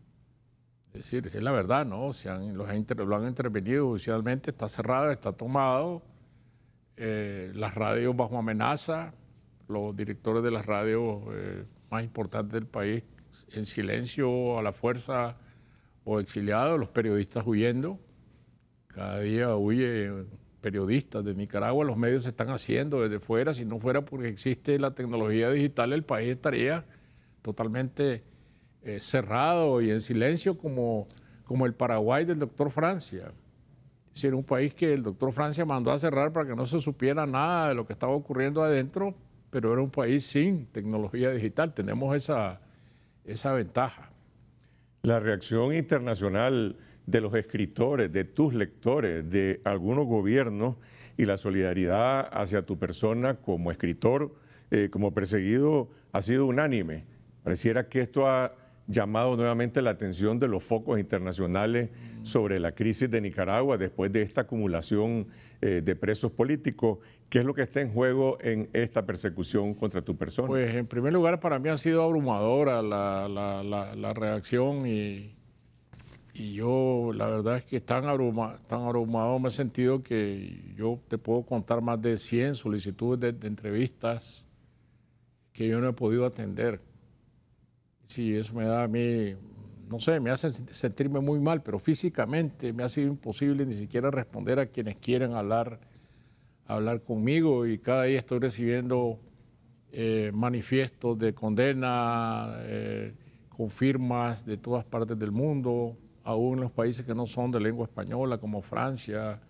Es decir, es la verdad, ¿no? Se han, los han, lo han intervenido judicialmente, está cerrado, está tomado, eh, las radios bajo amenaza, los directores de las radios eh, más importantes del país en silencio, a la fuerza o exiliados, los periodistas huyendo. Cada día huye periodistas de Nicaragua, los medios se están haciendo desde fuera. Si no fuera porque existe la tecnología digital, el país estaría totalmente eh, cerrado y en silencio como, como el Paraguay del doctor Francia. Es decir, un país que el doctor Francia mandó a cerrar para que no se supiera nada de lo que estaba ocurriendo adentro, pero era un país sin tecnología digital. Tenemos esa, esa ventaja. La reacción internacional de los escritores, de tus lectores, de algunos gobiernos y la solidaridad hacia tu persona como escritor, eh, como perseguido, ha sido unánime. Pareciera que esto ha llamado nuevamente la atención de los focos internacionales sobre la crisis de Nicaragua después de esta acumulación eh, de presos políticos. ¿Qué es lo que está en juego en esta persecución contra tu persona? Pues en primer lugar, para mí ha sido abrumadora la, la, la, la reacción y, y yo la verdad es que tan, abruma, tan abrumado me he sentido que yo te puedo contar más de cien solicitudes de, de entrevistas que yo no he podido atender. Sí, eso me da a mí, no sé, me hace sentirme muy mal, pero físicamente me ha sido imposible ni siquiera responder a quienes quieren hablar, hablar conmigo, y cada día estoy recibiendo eh, manifiestos de condena, eh, con firmas de todas partes del mundo, aún en los países que no son de lengua española, como Francia,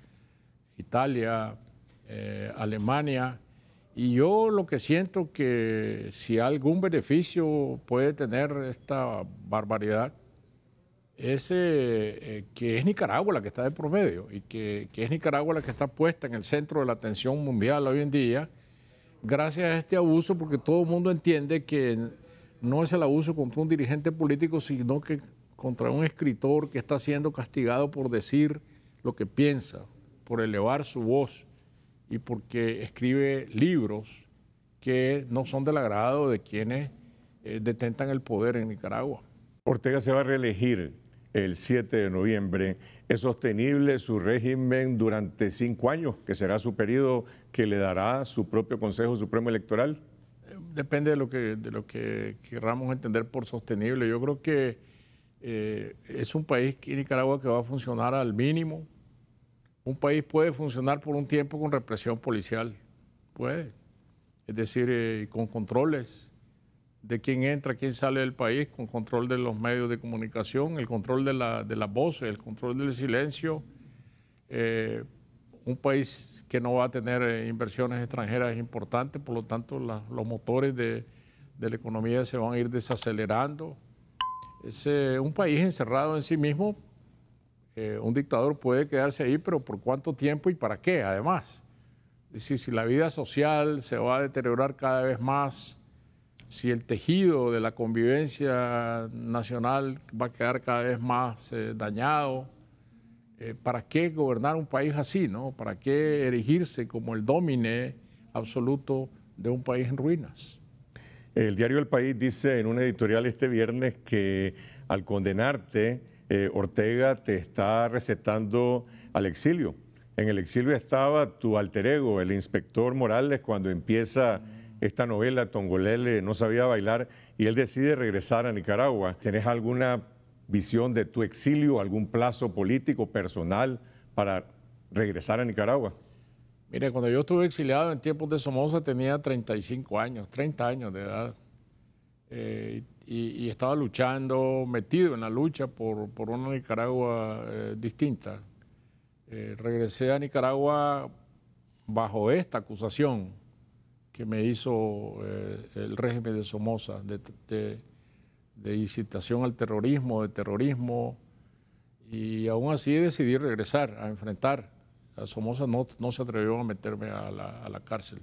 Italia, eh, Alemania. Y yo lo que siento que si algún beneficio puede tener esta barbaridad es eh, eh, que es Nicaragua la que está de promedio y que, que es Nicaragua la que está puesta en el centro de la atención mundial hoy en día gracias a este abuso, porque todo el mundo entiende que no es el abuso contra un dirigente político, sino que contra un escritor que está siendo castigado por decir lo que piensa, por elevar su voz y porque escribe libros que no son del agrado de quienes eh, detentan el poder en Nicaragua. Ortega se va a reelegir el siete de noviembre. ¿Es sostenible su régimen durante cinco años, que será su periodo que le dará su propio Consejo Supremo Electoral? Depende de lo que, de lo que queramos entender por sostenible. Yo creo que eh, es un país, que Nicaragua, que va a funcionar al mínimo. Un país puede funcionar por un tiempo con represión policial, puede, es decir, eh, con controles de quién entra, quién sale del país, con control de los medios de comunicación, el control de la, de las voces, el control del silencio. Eh, un país que no va a tener eh, inversiones extranjeras importantes, por lo tanto la, los motores de, de la economía se van a ir desacelerando. Es eh, un país encerrado en sí mismo. Eh, un dictador puede quedarse ahí, pero ¿por cuánto tiempo y para qué? Además, es decir, si la vida social se va a deteriorar cada vez más, si el tejido de la convivencia nacional va a quedar cada vez más eh, dañado, eh, ¿para qué gobernar un país así, no? ¿Para qué erigirse como el dómine absoluto de un país en ruinas? El diario El País dice en una editorial este viernes que al condenarte, Eh, Ortega te está recetando al exilio. En el exilio estaba tu alter ego, el inspector Morales, cuando empieza esta novela, Tongolele no sabía bailar, y él decide regresar a Nicaragua. ¿Tenés alguna visión de tu exilio, algún plazo político, personal, para regresar a Nicaragua? Mire, cuando yo estuve exiliado en tiempos de Somoza tenía treinta y cinco años, treinta años de edad. Eh, y, y estaba luchando, metido en la lucha por, por una Nicaragua eh, distinta. Eh, regresé a Nicaragua bajo esta acusación que me hizo eh, el régimen de Somoza, de, de, de incitación al terrorismo, de terrorismo, y aún así decidí regresar a enfrentar. A Somoza no, no se atrevió a meterme a la, a la cárcel.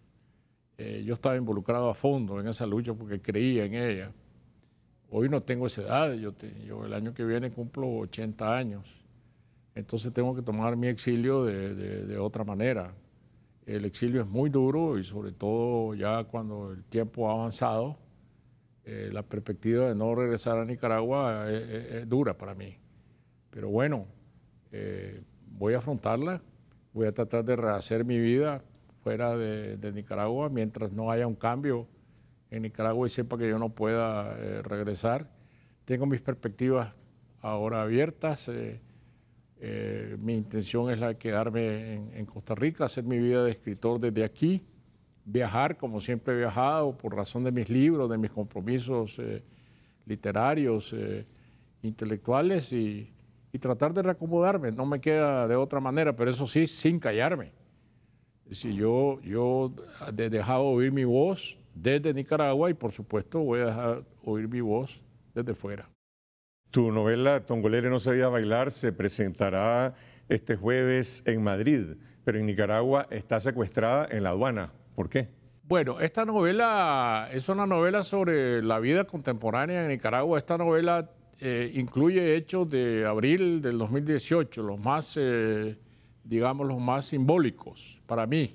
Eh, yo estaba involucrado a fondo en esa lucha porque creía en ella. Hoy no tengo esa edad, yo, te, yo el año que viene cumplo ochenta años, entonces tengo que tomar mi exilio de, de, de otra manera. El exilio es muy duro y sobre todo ya cuando el tiempo ha avanzado, eh, la perspectiva de no regresar a Nicaragua es, es, es dura para mí. Pero bueno, eh, voy a afrontarla, voy a tratar de rehacer mi vida fuera de, de Nicaragua mientras no haya un cambio en Nicaragua y sepa que yo no pueda eh, regresar. Tengo mis perspectivas ahora abiertas. Eh, eh, mi intención es la de quedarme en, en Costa Rica, hacer mi vida de escritor desde aquí, viajar como siempre he viajado por razón de mis libros, de mis compromisos eh, literarios, eh, intelectuales y, y tratar de reacomodarme. No me queda de otra manera, pero eso sí, sin callarme. Es decir, yo, yo he dejado oír mi voz desde Nicaragua y por supuesto voy a dejar oír mi voz desde fuera. Tu novela Tongolele no sabía bailar se presentará este jueves en Madrid, pero en Nicaragua está secuestrada en la aduana. ¿Por qué? Bueno, esta novela es una novela sobre la vida contemporánea en Nicaragua. Esta novela eh, incluye hechos de abril del dos mil dieciocho, los más, eh, digamos, los más simbólicos para mí.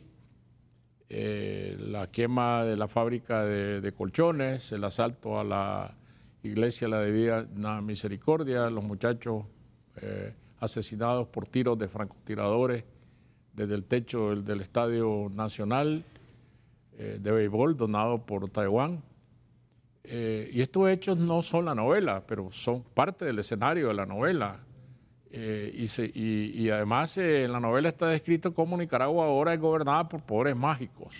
Eh, la quema de la fábrica de, de colchones, el asalto a la iglesia de la Divina Misericordia, los muchachos eh, asesinados por tiros de francotiradores desde el techo del, del Estadio Nacional eh, de béisbol donado por Taiwán. Eh, y estos hechos no son la novela, pero son parte del escenario de la novela. Eh, y, se, y, y además eh, en la novela está descrito cómo Nicaragua ahora es gobernada por poderes mágicos.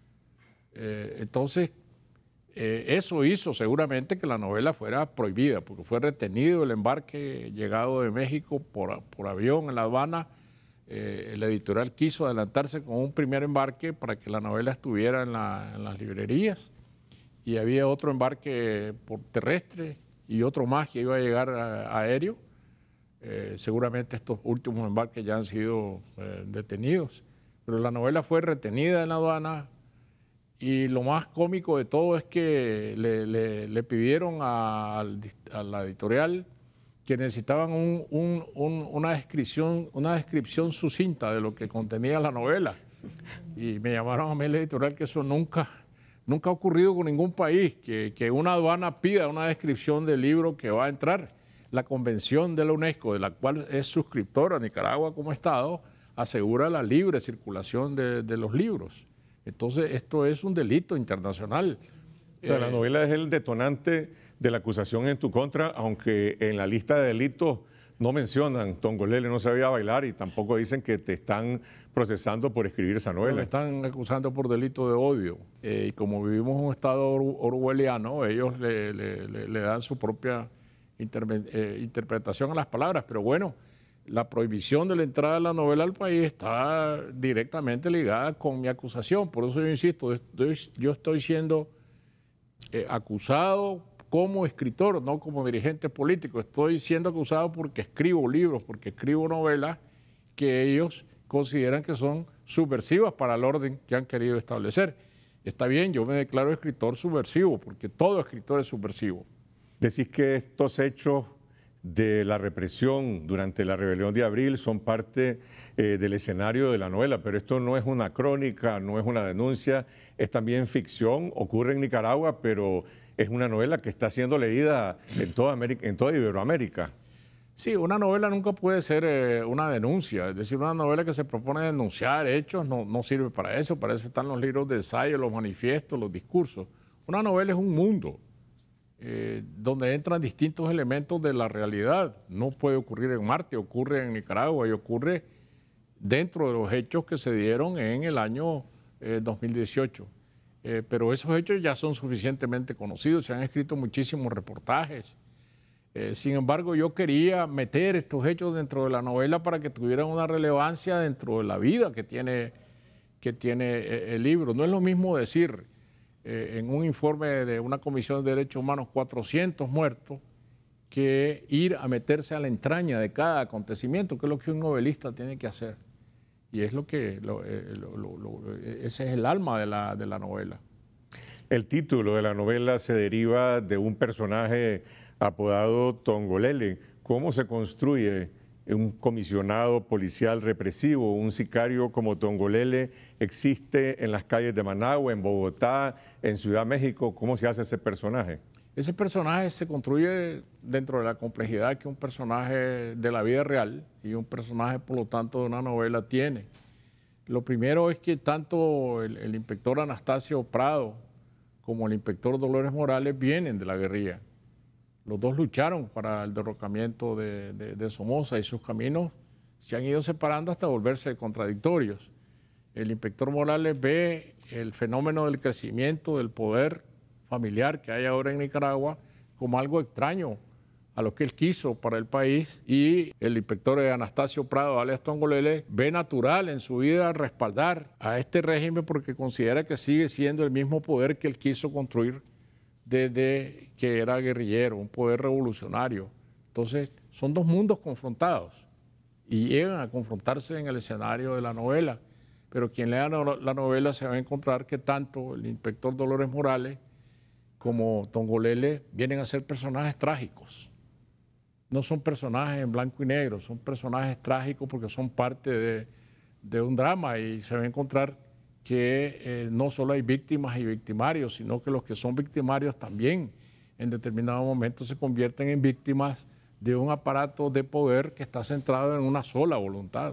Eh, entonces, eh, eso hizo seguramente que la novela fuera prohibida, porque fue retenido el embarque llegado de México por, por avión en La Habana. Eh, el editorial quiso adelantarse con un primer embarque para que la novela estuviera en, la, en las librerías, y había otro embarque por terrestre y otro más que iba a llegar a, aéreo. Eh, seguramente estos últimos embarques ya han sido eh, detenidos, pero la novela fue retenida en la aduana y lo más cómico de todo es que le, le, le pidieron a, a la editorial que necesitaban un, un, un, una, descripción, una descripción sucinta de lo que contenía la novela, y me llamaron a mí la editorial que eso nunca, nunca ha ocurrido con ningún país, que, que una aduana pida una descripción del libro que va a entrar. La Convención de la UNESCO, de la cual es suscriptora Nicaragua como Estado, asegura la libre circulación de, de los libros. Entonces, esto es un delito internacional. O sea, eh, la novela es el detonante de la acusación en tu contra, aunque en la lista de delitos no mencionan Tongolele no sabía bailar y tampoco dicen que te están procesando por escribir esa novela. Me están acusando por delito de odio. Eh, y como vivimos en un estado or orwelliano, ellos le, le, le, le dan su propia Eh, interpretación a las palabras, pero bueno, la prohibición de la entrada de la novela al país está directamente ligada con mi acusación. Por eso yo insisto, estoy, yo estoy siendo eh, acusado como escritor, no como dirigente político. Estoy siendo acusado porque escribo libros, porque escribo novelas que ellos consideran que son subversivas para el orden que han querido establecer. Está bien, yo me declaro escritor subversivo, porque todo escritor es subversivo. Decís que estos hechos de la represión durante la rebelión de abril son parte eh, del escenario de la novela, pero esto no es una crónica, no es una denuncia, es también ficción, ocurre en Nicaragua, pero es una novela que está siendo leída en toda, América, en toda Iberoamérica. Sí, una novela nunca puede ser eh, una denuncia, es decir, una novela que se propone denunciar hechos no, no sirve para eso, para eso están los libros de ensayo, los manifiestos, los discursos. Una novela es un mundo. Eh, donde entran distintos elementos de la realidad. No puede ocurrir en Marte, ocurre en Nicaragua y ocurre dentro de los hechos que se dieron en el año eh, dos mil dieciocho. Eh, pero esos hechos ya son suficientemente conocidos, se han escrito muchísimos reportajes. Eh, sin embargo, yo quería meter estos hechos dentro de la novela para que tuvieran una relevancia dentro de la vida que tiene, que tiene eh, el libro. No es lo mismo decir Eh, en un informe de una Comisión de Derechos Humanos cuatrocientos muertos, que ir a meterse a la entraña de cada acontecimiento, que es lo que un novelista tiene que hacer. Y es lo que, lo, eh, lo, lo, lo, ese es el alma de la, de la novela. El título de la novela se deriva de un personaje apodado Tongolele. ¿Cómo se construye un comisionado policial represivo, un sicario como Tongolele? ¿Existe en las calles de Managua, en Bogotá, en Ciudad de México? ¿Cómo se hace ese personaje? Ese personaje se construye dentro de la complejidad que un personaje de la vida real y un personaje, por lo tanto, de una novela tiene. Lo primero es que tanto el, el inspector Anastasio Prado como el inspector Dolores Morales vienen de la guerrilla. Los dos lucharon para el derrocamiento de, de, de Somoza y sus caminos se han ido separando hasta volverse contradictorios. El inspector Morales ve el fenómeno del crecimiento del poder familiar que hay ahora en Nicaragua como algo extraño a lo que él quiso para el país, y el inspector Anastasio Prado, alias Tongolele, ve natural en su vida respaldar a este régimen porque considera que sigue siendo el mismo poder que él quiso construir desde que era guerrillero, un poder revolucionario. Entonces, son dos mundos confrontados y llegan a confrontarse en el escenario de la novela, pero quien lea la novela se va a encontrar que tanto el inspector Dolores Morales como Tongolele vienen a ser personajes trágicos. No son personajes en blanco y negro, son personajes trágicos porque son parte de, de un drama, y se va a encontrar que eh, no solo hay víctimas y victimarios, sino que los que son victimarios también en determinado momento se convierten en víctimas de un aparato de poder que está centrado en una sola voluntad.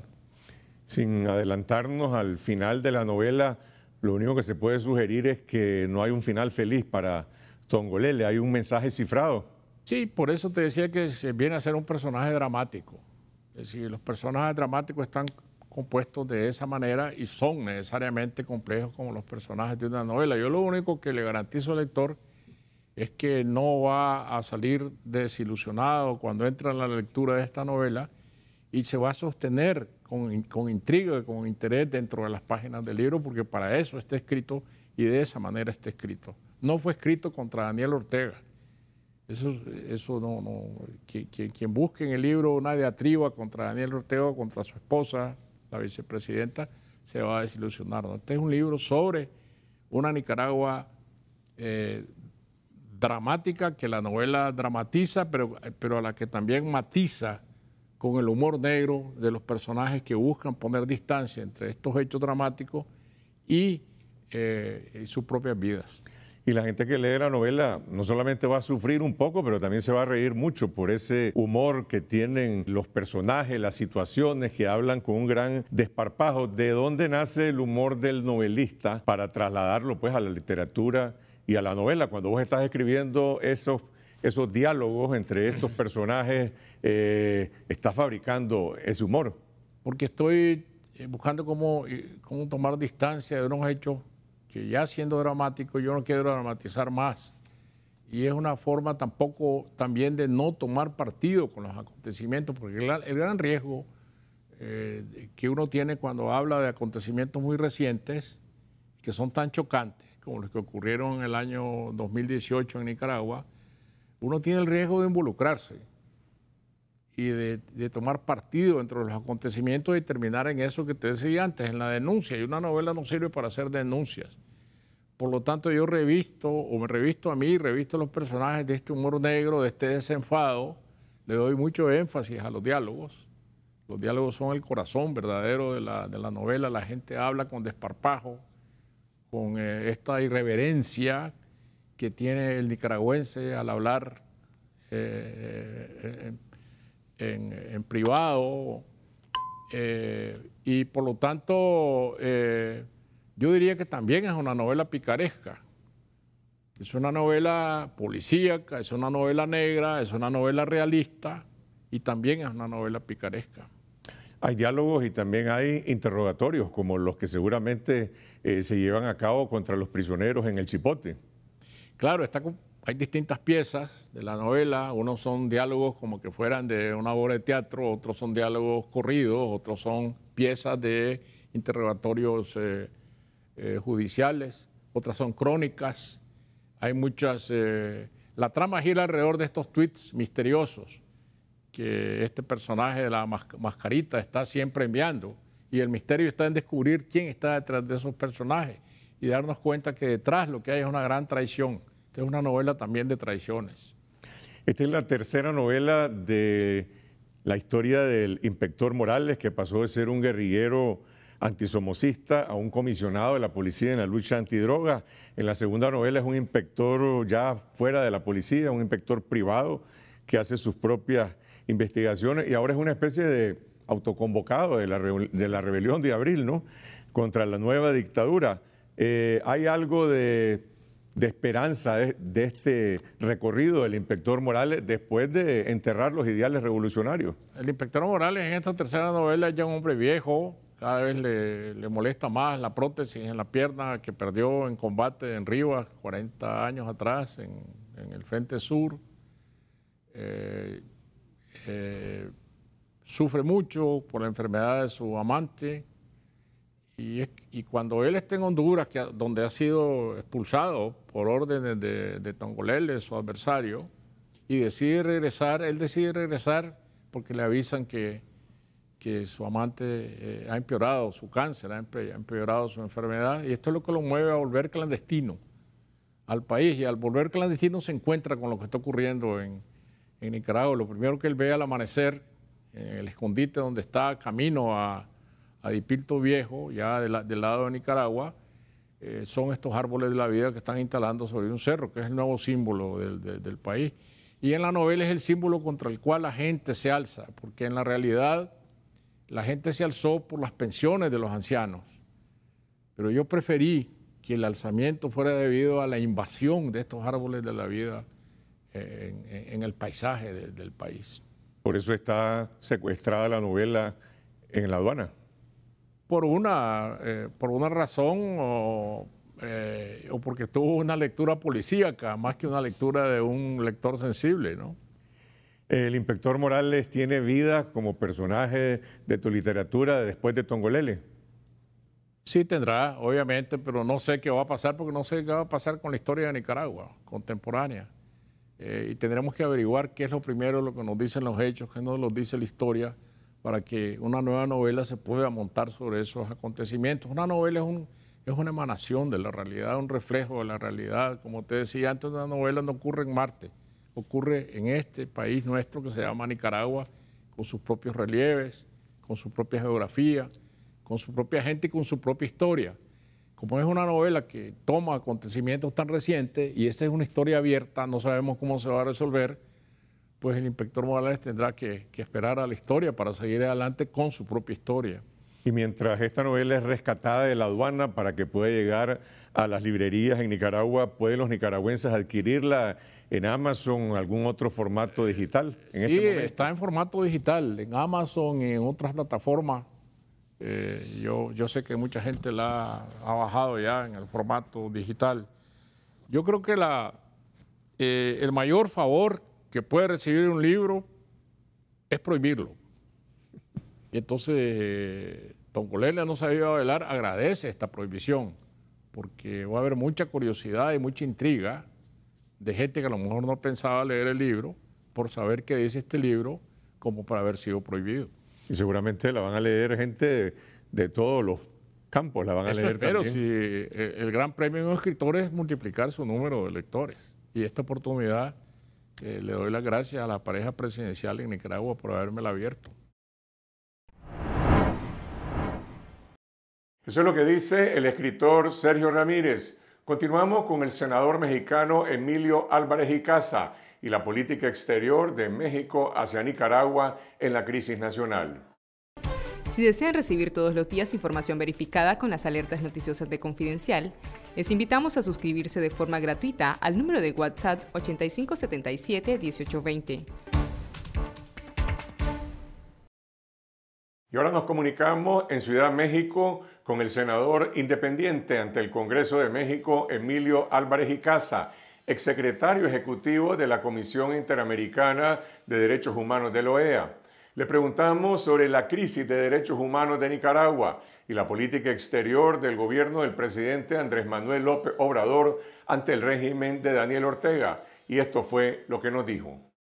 Sin adelantarnos al final de la novela, lo único que se puede sugerir es que no hay un final feliz para Tongolele, hay un mensaje cifrado. Sí, por eso te decía que se viene a ser un personaje dramático. Es decir, los personajes dramáticos están compuestos de esa manera y son necesariamente complejos como los personajes de una novela. Yo lo único que le garantizo al lector es que no va a salir desilusionado cuando entra en la lectura de esta novela y se va a sostener con, con intriga y con interés dentro de las páginas del libro, porque para eso está escrito y de esa manera está escrito. No fue escrito contra Daniel Ortega. Eso, eso no, no que, que, quien busque en el libro una diatriba contra Daniel Ortega o contra su esposa, la vicepresidenta, se va a desilusionar, ¿no? Este es un libro sobre una Nicaragua eh, dramática, que la novela dramatiza, pero, pero a la que también matiza con el humor negro de los personajes que buscan poner distancia entre estos hechos dramáticos y, eh, y sus propias vidas. Y la gente que lee la novela no solamente va a sufrir un poco, pero también se va a reír mucho por ese humor que tienen los personajes, las situaciones que hablan con un gran desparpajo. ¿De dónde nace el humor del novelista para trasladarlo pues a la literatura y a la novela? Cuando vos estás escribiendo esos, esos diálogos entre estos personajes, eh, estás fabricando ese humor. Porque estoy buscando cómo, cómo tomar distancia de unos hechos que ya siendo dramático yo no quiero dramatizar más. Y es una forma tampoco también de no tomar partido con los acontecimientos, porque el, el gran riesgo eh, que uno tiene cuando habla de acontecimientos muy recientes, que son tan chocantes como los que ocurrieron en el año dos mil dieciocho en Nicaragua, uno tiene el riesgo de involucrarse y de, de tomar partido entre los acontecimientos y terminar en eso que te decía antes, en la denuncia. Y una novela no sirve para hacer denuncias. Por lo tanto, yo revisto, o me revisto a mí, revisto a los personajes de este humor negro, de este desenfado. Le doy mucho énfasis a los diálogos. Los diálogos son el corazón verdadero de la, de la novela. La gente habla con desparpajo, con eh, esta irreverencia que tiene el nicaragüense al hablar eh, en, En, en privado, eh, y por lo tanto eh, yo diría que también es una novela picaresca. Es una novela policíaca, es una novela negra, es una novela realista y también es una novela picaresca. Hay diálogos y también hay interrogatorios como los que seguramente eh, se llevan a cabo contra los prisioneros en el Chipote. Claro, está con... Hay distintas piezas de la novela, unos son diálogos como que fueran de una obra de teatro, otros son diálogos corridos, otros son piezas de interrogatorios eh, eh, judiciales, otras son crónicas. Hay muchas... Eh, la trama gira alrededor de estos tweets misteriosos que este personaje de la mas mascarita está siempre enviando, y el misterio está en descubrir quién está detrás de esos personajes y darnos cuenta que detrás lo que hay es una gran traición. Esta es una novela también de traiciones. Esta es la tercera novela de la historia del inspector Morales, que pasó de ser un guerrillero antisomocista a un comisionado de la policía en la lucha antidroga. En la segunda novela es un inspector ya fuera de la policía, un inspector privado que hace sus propias investigaciones, y ahora es una especie de autoconvocado de la, de la rebelión de abril, ¿no? contra la nueva dictadura. Eh, ¿Hay algo de, de esperanza de, de este recorrido del inspector Morales después de enterrar los ideales revolucionarios? El inspector Morales en esta tercera novela es ya un hombre viejo, cada vez le, le molesta más la prótesis en la pierna que perdió en combate en Rivas cuarenta años atrás en, en el Frente Sur. Eh, eh, sufre mucho por la enfermedad de su amante y, es, y cuando él está en Honduras, que, donde ha sido expulsado por órdenes de, de Tongolele, su adversario, y decide regresar, él decide regresar porque le avisan que, que su amante eh, ha empeorado su cáncer, ha empeorado su enfermedad, y esto es lo que lo mueve a volver clandestino al país, y al volver clandestino se encuentra con lo que está ocurriendo en, en Nicaragua. Lo primero que él ve al amanecer, en el escondite donde está camino a, a Dipilto Viejo, ya de la, del lado de Nicaragua, eh, son estos árboles de la vida que están instalando sobre un cerro, que es el nuevo símbolo del, de, del país. Y en la novela es el símbolo contra el cual la gente se alza, porque en la realidad la gente se alzó por las pensiones de los ancianos, pero yo preferí que el alzamiento fuera debido a la invasión de estos árboles de la vida en, en, en el paisaje de, del país. Por eso está secuestrada la novela en la aduana. Por una, eh, por una razón o, eh, o porque tuvo una lectura policíaca, más que una lectura de un lector sensible, ¿no? ¿El inspector Morales tiene vida como personaje de tu literatura después de Tongolele? Sí tendrá, obviamente, pero no sé qué va a pasar porque no sé qué va a pasar con la historia de Nicaragua contemporánea. Eh, y tendremos que averiguar qué es lo primero, lo que nos dicen los hechos, qué nos los dice la historia, para que una nueva novela se pueda montar sobre esos acontecimientos. Una novela es, un, es una emanación de la realidad, un reflejo de la realidad. Como te decía antes, una novela no ocurre en Marte, ocurre en este país nuestro que se llama Nicaragua, con sus propios relieves, con su propia geografía, con su propia gente y con su propia historia. Como es una novela que toma acontecimientos tan recientes y esta es una historia abierta, no sabemos cómo se va a resolver, pues el inspector Morales tendrá que, que esperar a la historia para seguir adelante con su propia historia. Y mientras esta novela es rescatada de la aduana para que pueda llegar a las librerías en Nicaragua, ¿pueden los nicaragüenses adquirirla en Amazon o algún otro formato digital? En sí, este está en formato digital, en Amazon y en otras plataformas. Eh, yo, yo sé que mucha gente la ha, ha bajado ya en el formato digital. Yo creo que la, eh, el mayor favor que puede recibir un libro es prohibirlo. Y entonces, eh, Tongolele no sabía bailar, agradece esta prohibición, porque va a haber mucha curiosidad y mucha intriga de gente que a lo mejor no pensaba leer el libro por saber qué dice este libro como para haber sido prohibido. Y seguramente la van a leer gente de, de todos los campos, la van a Eso leer espero, también. si el, el gran premio de un escritor es multiplicar su número de lectores. Y esta oportunidad eh, le doy las gracias a la pareja presidencial en Nicaragua por habérmela abierto. Eso es lo que dice el escritor Sergio Ramírez. Continuamos con el senador mexicano Emilio Álvarez y Casa y la política exterior de México hacia Nicaragua en la crisis nacional. Si desean recibir todos los días información verificada con las alertas noticiosas de Confidencial, les invitamos a suscribirse de forma gratuita al número de WhatsApp ochenta y cinco setenta y siete dieciocho veinte. Y ahora nos comunicamos en Ciudad México con el senador independiente ante el Congreso de México, Emilio Álvarez y Casa, exsecretario ejecutivo de la Comisión Interamericana de Derechos Humanos de la O E A. Le preguntamos sobre la crisis de derechos humanos de Nicaragua y la política exterior del gobierno del presidente Andrés Manuel López Obrador ante el régimen de Daniel Ortega. Y esto fue lo que nos dijo.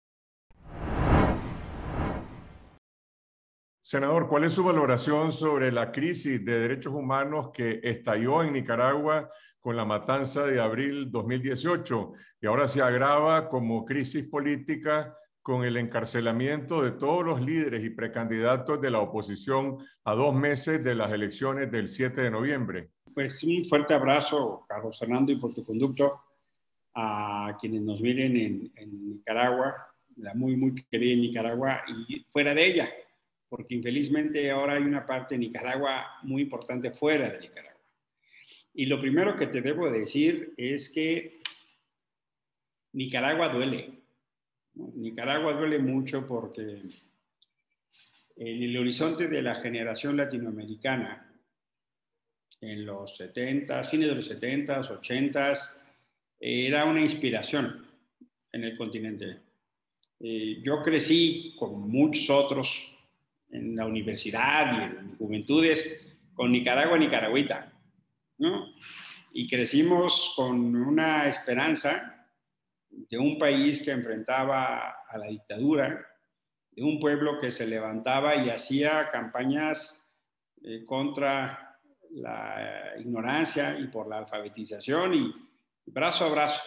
Senador, ¿cuál es su valoración sobre la crisis de derechos humanos que estalló en Nicaragua con la matanza de abril dos mil dieciocho y ahora se agrava como crisis política con el encarcelamiento de todos los líderes y precandidatos de la oposición a dos meses de las elecciones del siete de noviembre? Pues un fuerte abrazo, Carlos Fernando, y por tu conducto a quienes nos miren en, en Nicaragua, la muy, muy querida Nicaragua y fuera de ella. porque infelizmente ahora hay una parte de Nicaragua muy importante fuera de Nicaragua. Y lo primero que te debo decir es que Nicaragua duele. Nicaragua duele mucho porque en el horizonte de la generación latinoamericana, en los setentas, fines de los setentas, ochentas, era una inspiración en el continente. Eh, yo crecí con muchos otros en la universidad y en mis juventudes con Nicaragua, nicaragüita, ¿no? Y crecimos con una esperanza de un país que enfrentaba a la dictadura, de un pueblo que se levantaba y hacía campañas eh, contra la ignorancia y por la alfabetización y brazo a brazo.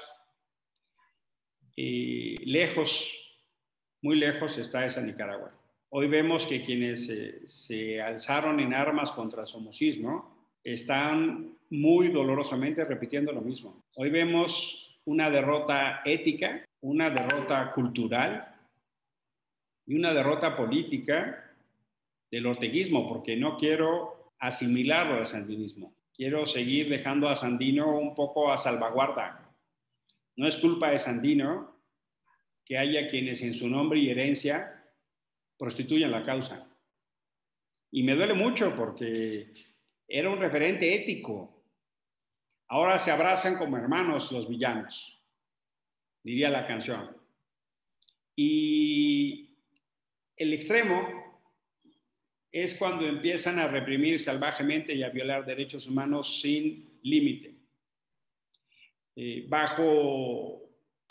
Y lejos, muy lejos está esa Nicaragua. Hoy vemos que quienes se, se alzaron en armas contra el somocismo están muy dolorosamente repitiendo lo mismo. Hoy vemos una derrota ética, una derrota cultural y una derrota política del orteguismo, porque no quiero asimilarlo al sandinismo. Quiero seguir dejando a Sandino un poco a salvaguarda. No es culpa de Sandino que haya quienes en su nombre y herencia prostituyan la causa. Y me duele mucho porque era un referente ético. Ahora se abrazan como hermanos los villanos, diría la canción. Y el extremo es cuando empiezan a reprimir salvajemente y a violar derechos humanos sin límite. Eh, bajo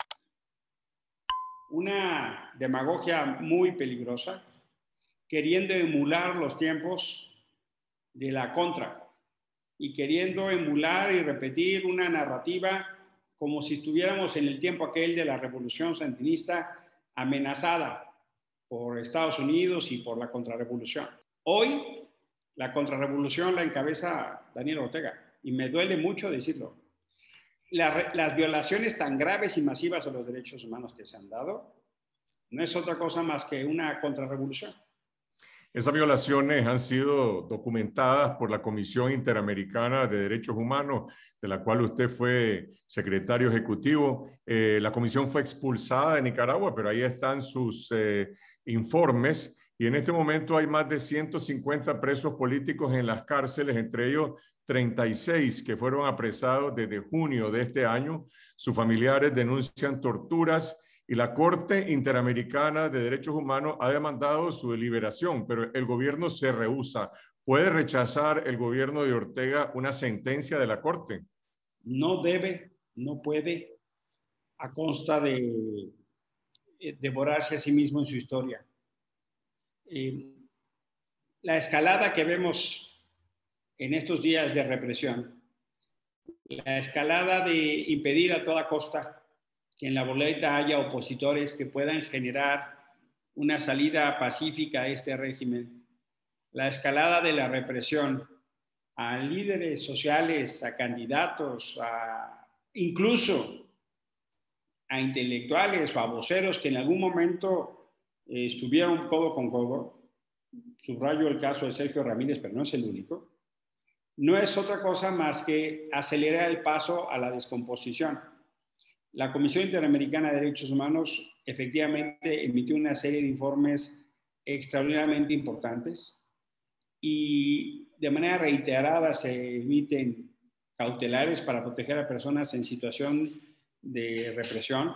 una demagogia muy peligrosa, queriendo emular los tiempos de la contra y queriendo emular y repetir una narrativa como si estuviéramos en el tiempo aquel de la revolución sandinista amenazada por Estados Unidos y por la contrarrevolución. Hoy, la contrarrevolución la encabeza Daniel Ortega, y me duele mucho decirlo. La, las violaciones tan graves y masivas a los derechos humanos que se han dado no es otra cosa más que una contrarrevolución. Esas violaciones han sido documentadas por la Comisión Interamericana de Derechos Humanos, de la cual usted fue secretario ejecutivo. Eh, la comisión fue expulsada de Nicaragua, pero ahí están sus eh, informes. Y en este momento hay más de ciento cincuenta presos políticos en las cárceles, entre ellos treinta y seis que fueron apresados desde junio de este año. Sus familiares denuncian torturas y la Corte Interamericana de Derechos Humanos ha demandado su liberación, pero el gobierno se rehúsa. ¿Puede rechazar el gobierno de Ortega una sentencia de la Corte? No debe, no puede, a costa de devorarse a sí mismo en su historia. Eh, la escalada que vemos en estos días de represión, la escalada de impedir a toda costa que en la boleta haya opositores que puedan generar una salida pacífica a este régimen, la escalada de la represión a líderes sociales, a candidatos, a, incluso a intelectuales o a voceros que en algún momento eh, estuvieron codo con codo. Subrayo el caso de Sergio Ramírez, pero no es el único. No es otra cosa más que acelerar el paso a la descomposición. La Comisión Interamericana de Derechos Humanos efectivamente emitió una serie de informes extraordinariamente importantes y de manera reiterada se emiten cautelares para proteger a personas en situación de represión.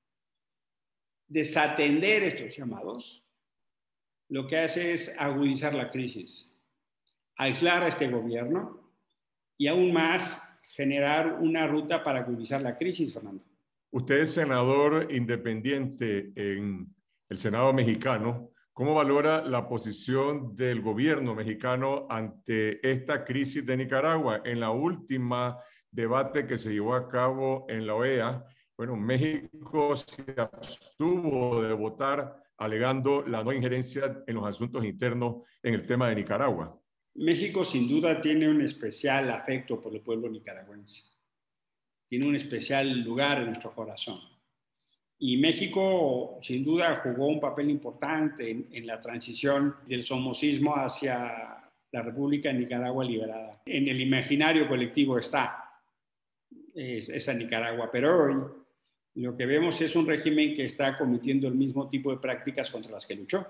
Desatender estos llamados lo que hace es agudizar la crisis, aislar a este gobierno y aún más generar una ruta para agudizar la crisis, Fernando. Usted es senador independiente en el Senado mexicano. ¿Cómo valora la posición del gobierno mexicano ante esta crisis de Nicaragua? En la última debate que se llevó a cabo en la O E A, bueno, México se abstuvo de votar alegando la no injerencia en los asuntos internos en el tema de Nicaragua. México sin duda tiene un especial afecto por el pueblo nicaragüense. Tiene un especial lugar en nuestro corazón. Y México, sin duda, jugó un papel importante en, en la transición del somocismo hacia la República de Nicaragua liberada. En el imaginario colectivo está es, esa Nicaragua, pero hoy lo que vemos es un régimen que está cometiendo el mismo tipo de prácticas contra las que luchó.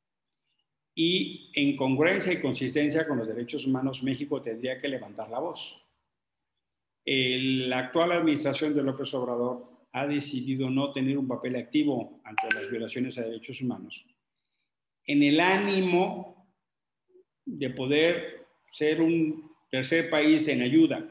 Y en congruencia y consistencia con los derechos humanos, México tendría que levantar la voz. El, la actual administración de López Obrador ha decidido no tener un papel activo ante las violaciones a derechos humanos, en el ánimo de poder ser un tercer país en ayuda.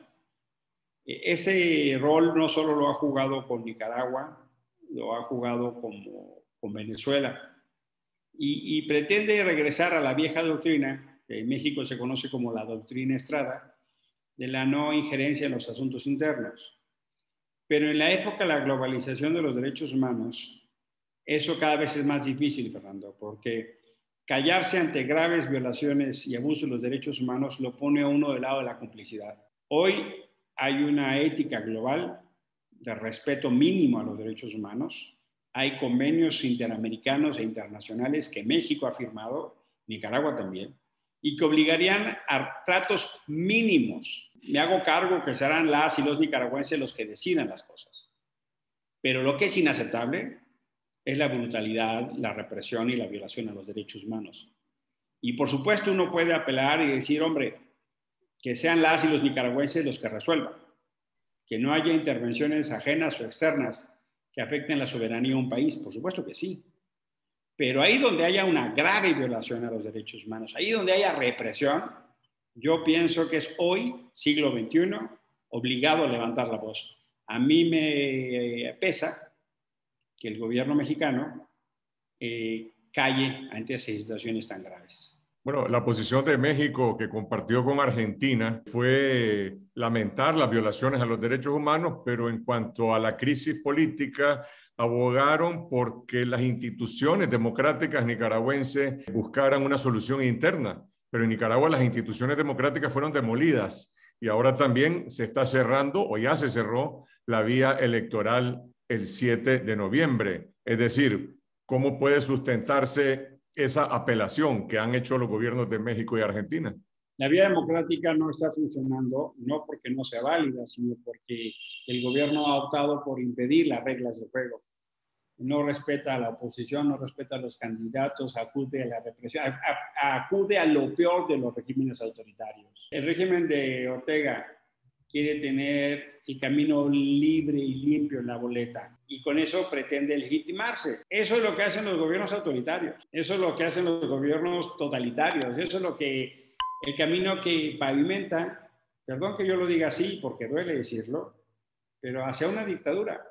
Ese rol no solo lo ha jugado con Nicaragua, lo ha jugado como, con Venezuela, y, y pretende regresar a la vieja doctrina, que en México se conoce como la doctrina Estrada, de la no injerencia en los asuntos internos. Pero en la época de la globalización de los derechos humanos, eso cada vez es más difícil, Fernando, porque callarse ante graves violaciones y abusos de los derechos humanos lo pone a uno del lado de la complicidad. Hoy hay una ética global de respeto mínimo a los derechos humanos. Hay convenios interamericanos e internacionales que México ha firmado, Nicaragua también, y que obligarían a tratos mínimos. Me hago cargo que serán las y los nicaragüenses los que decidan las cosas. Pero lo que es inaceptable es la brutalidad, la represión y la violación a los derechos humanos. Y por supuesto uno puede apelar y decir, hombre, que sean las y los nicaragüenses los que resuelvan, que no haya intervenciones ajenas o externas que afecten la soberanía de un país, por supuesto que sí. Pero ahí donde haya una grave violación a los derechos humanos, ahí donde haya represión, yo pienso que es hoy, siglo veintiuno, obligado a levantar la voz. A mí me pesa que el gobierno mexicano eh, calle ante esas situaciones tan graves. Bueno, la posición de México que compartió con Argentina fue lamentar las violaciones a los derechos humanos, pero en cuanto a la crisis política, abogaron porque las instituciones democráticas nicaragüenses buscaran una solución interna. Pero en Nicaragua las instituciones democráticas fueron demolidas y ahora también se está cerrando, o ya se cerró, la vía electoral el siete de noviembre. Es decir, ¿cómo puede sustentarse esa apelación que han hecho los gobiernos de México y Argentina? La vía democrática no está funcionando, no porque no sea válida, sino porque el gobierno ha optado por impedir las reglas del juego. No respeta a la oposición, no respeta a los candidatos, acude a la represión, a, a, acude a lo peor de los regímenes autoritarios. El régimen de Ortega quiere tener el camino libre y limpio en la boleta y con eso pretende legitimarse. Eso es lo que hacen los gobiernos autoritarios, eso es lo que hacen los gobiernos totalitarios, eso es lo que el camino que pavimenta, perdón que yo lo diga así porque duele decirlo, pero hacia una dictadura.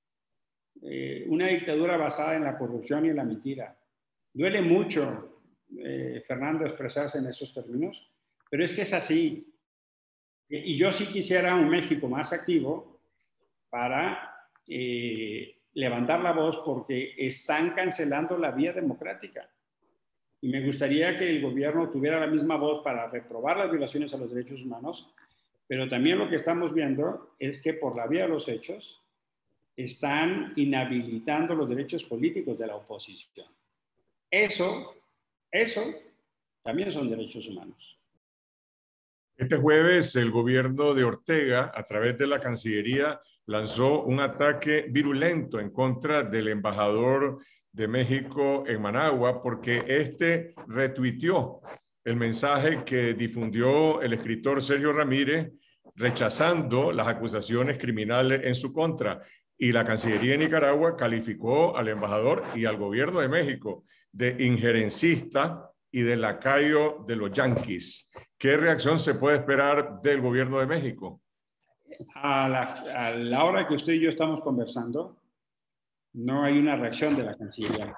Eh, una dictadura basada en la corrupción y en la mentira. Duele mucho, eh, Fernando, expresarse en esos términos, pero es que es así. Y yo sí quisiera un México más activo para eh, levantar la voz porque están cancelando la vía democrática. Y me gustaría que el gobierno tuviera la misma voz para reprobar las violaciones a los derechos humanos, pero también lo que estamos viendo es que por la vía de los hechos están inhabilitando los derechos políticos de la oposición. Eso, eso también son derechos humanos. Este jueves el gobierno de Ortega, a través de la Cancillería, lanzó un ataque virulento en contra del embajador de México en Managua porque este retuiteó el mensaje que difundió el escritor Sergio Ramírez rechazando las acusaciones criminales en su contra. Y la Cancillería de Nicaragua calificó al embajador y al gobierno de México de injerencista y de lacayo de los yanquis. ¿Qué reacción se puede esperar del gobierno de México? A la, a la hora que usted y yo estamos conversando, no hay una reacción de la Cancillería.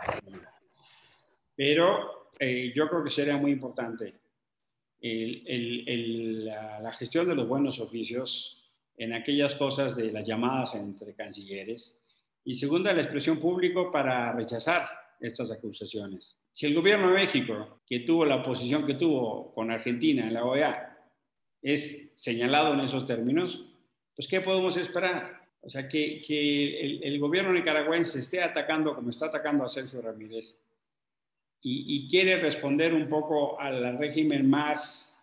Pero eh, yo creo que sería muy importante el, el, el, la, la gestión de los buenos oficios en aquellas cosas de las llamadas entre cancilleres, y segunda, la expresión pública para rechazar estas acusaciones. Si el gobierno de México, que tuvo la posición que tuvo con Argentina en la O E A, es señalado en esos términos, pues ¿qué podemos esperar? O sea, que, que el, el gobierno nicaragüense esté atacando como está atacando a Sergio Ramírez y, y quiere responder un poco al régimen más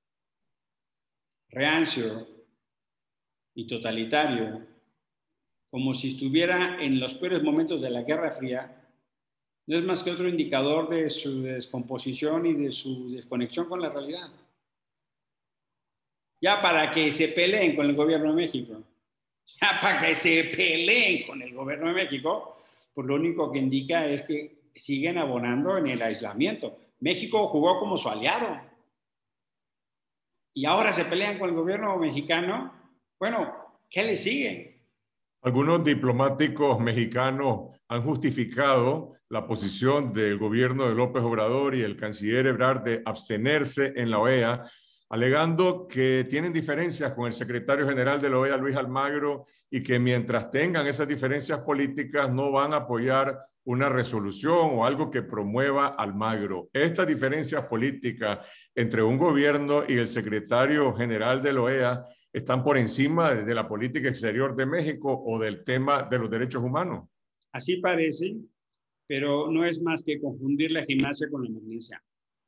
rancio y totalitario, como si estuviera en los peores momentos de la Guerra Fría, no es más que otro indicador de su descomposición y de su desconexión con la realidad. Ya para que se peleen con el gobierno de México, ya para que se peleen con el gobierno de México, pues lo único que indica es que siguen abonando en el aislamiento. México jugó como su aliado y ahora se pelean con el gobierno mexicano. Bueno, ¿qué le sigue? Algunos diplomáticos mexicanos han justificado la posición del gobierno de López Obrador y el canciller Ebrard de abstenerse en la O E A, alegando que tienen diferencias con el secretario general de la O E A, Luis Almagro, y que mientras tengan esas diferencias políticas no van a apoyar una resolución o algo que promueva Almagro. Estas diferencias políticas entre un gobierno y el secretario general de la O E A están por encima de la política exterior de México o del tema de los derechos humanos. Así parece, pero no es más que confundir la gimnasia con la magnesia.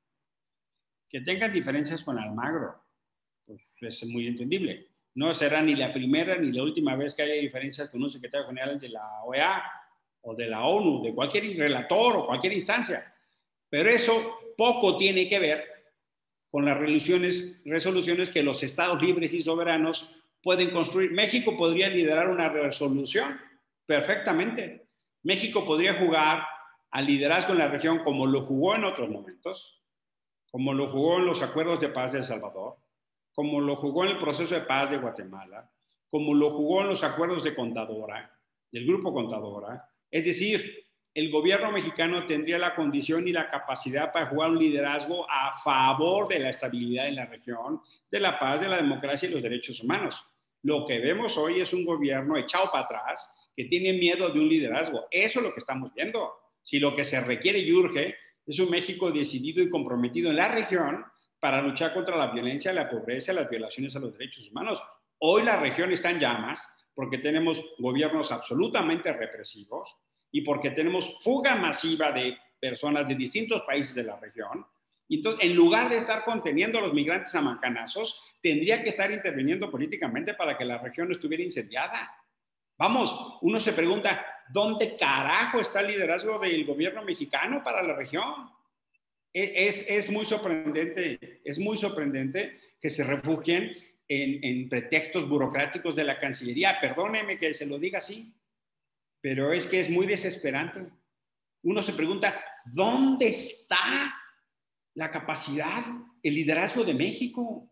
Que tengan diferencias con Almagro, pues es muy entendible. No será ni la primera ni la última vez que haya diferencias con un secretario general de la O E A o de la ONU, de cualquier relator o cualquier instancia. Pero eso poco tiene que ver con las resoluciones, resoluciones que los estados libres y soberanos pueden construir. México podría liderar una resolución perfectamente. México podría jugar al liderazgo en la región como lo jugó en otros momentos, como lo jugó en los acuerdos de paz de El Salvador, como lo jugó en el proceso de paz de Guatemala, como lo jugó en los acuerdos de Contadora, del Grupo Contadora. Es decir, el gobierno mexicano tendría la condición y la capacidad para jugar un liderazgo a favor de la estabilidad en la región, de la paz, de la democracia y los derechos humanos. Lo que vemos hoy es un gobierno echado para atrás que tiene miedo de un liderazgo. Eso es lo que estamos viendo. Si lo que se requiere y urge es un México decidido y comprometido en la región para luchar contra la violencia, la pobreza y las violaciones a los derechos humanos. Hoy la región está en llamas porque tenemos gobiernos absolutamente represivos y porque tenemos fuga masiva de personas de distintos países de la región. Y entonces, en lugar de estar conteniendo a los migrantes a mancanazos, tendría que estar interviniendo políticamente para que la región no estuviera incendiada. Vamos, uno se pregunta, ¿dónde carajo está el liderazgo del gobierno mexicano para la región? Es, es muy sorprendente, es muy sorprendente que se refugien en, en pretextos burocráticos de la Cancillería. Perdóneme que se lo diga así, pero es que es muy desesperante. Uno se pregunta, ¿dónde está la capacidad, el liderazgo de México?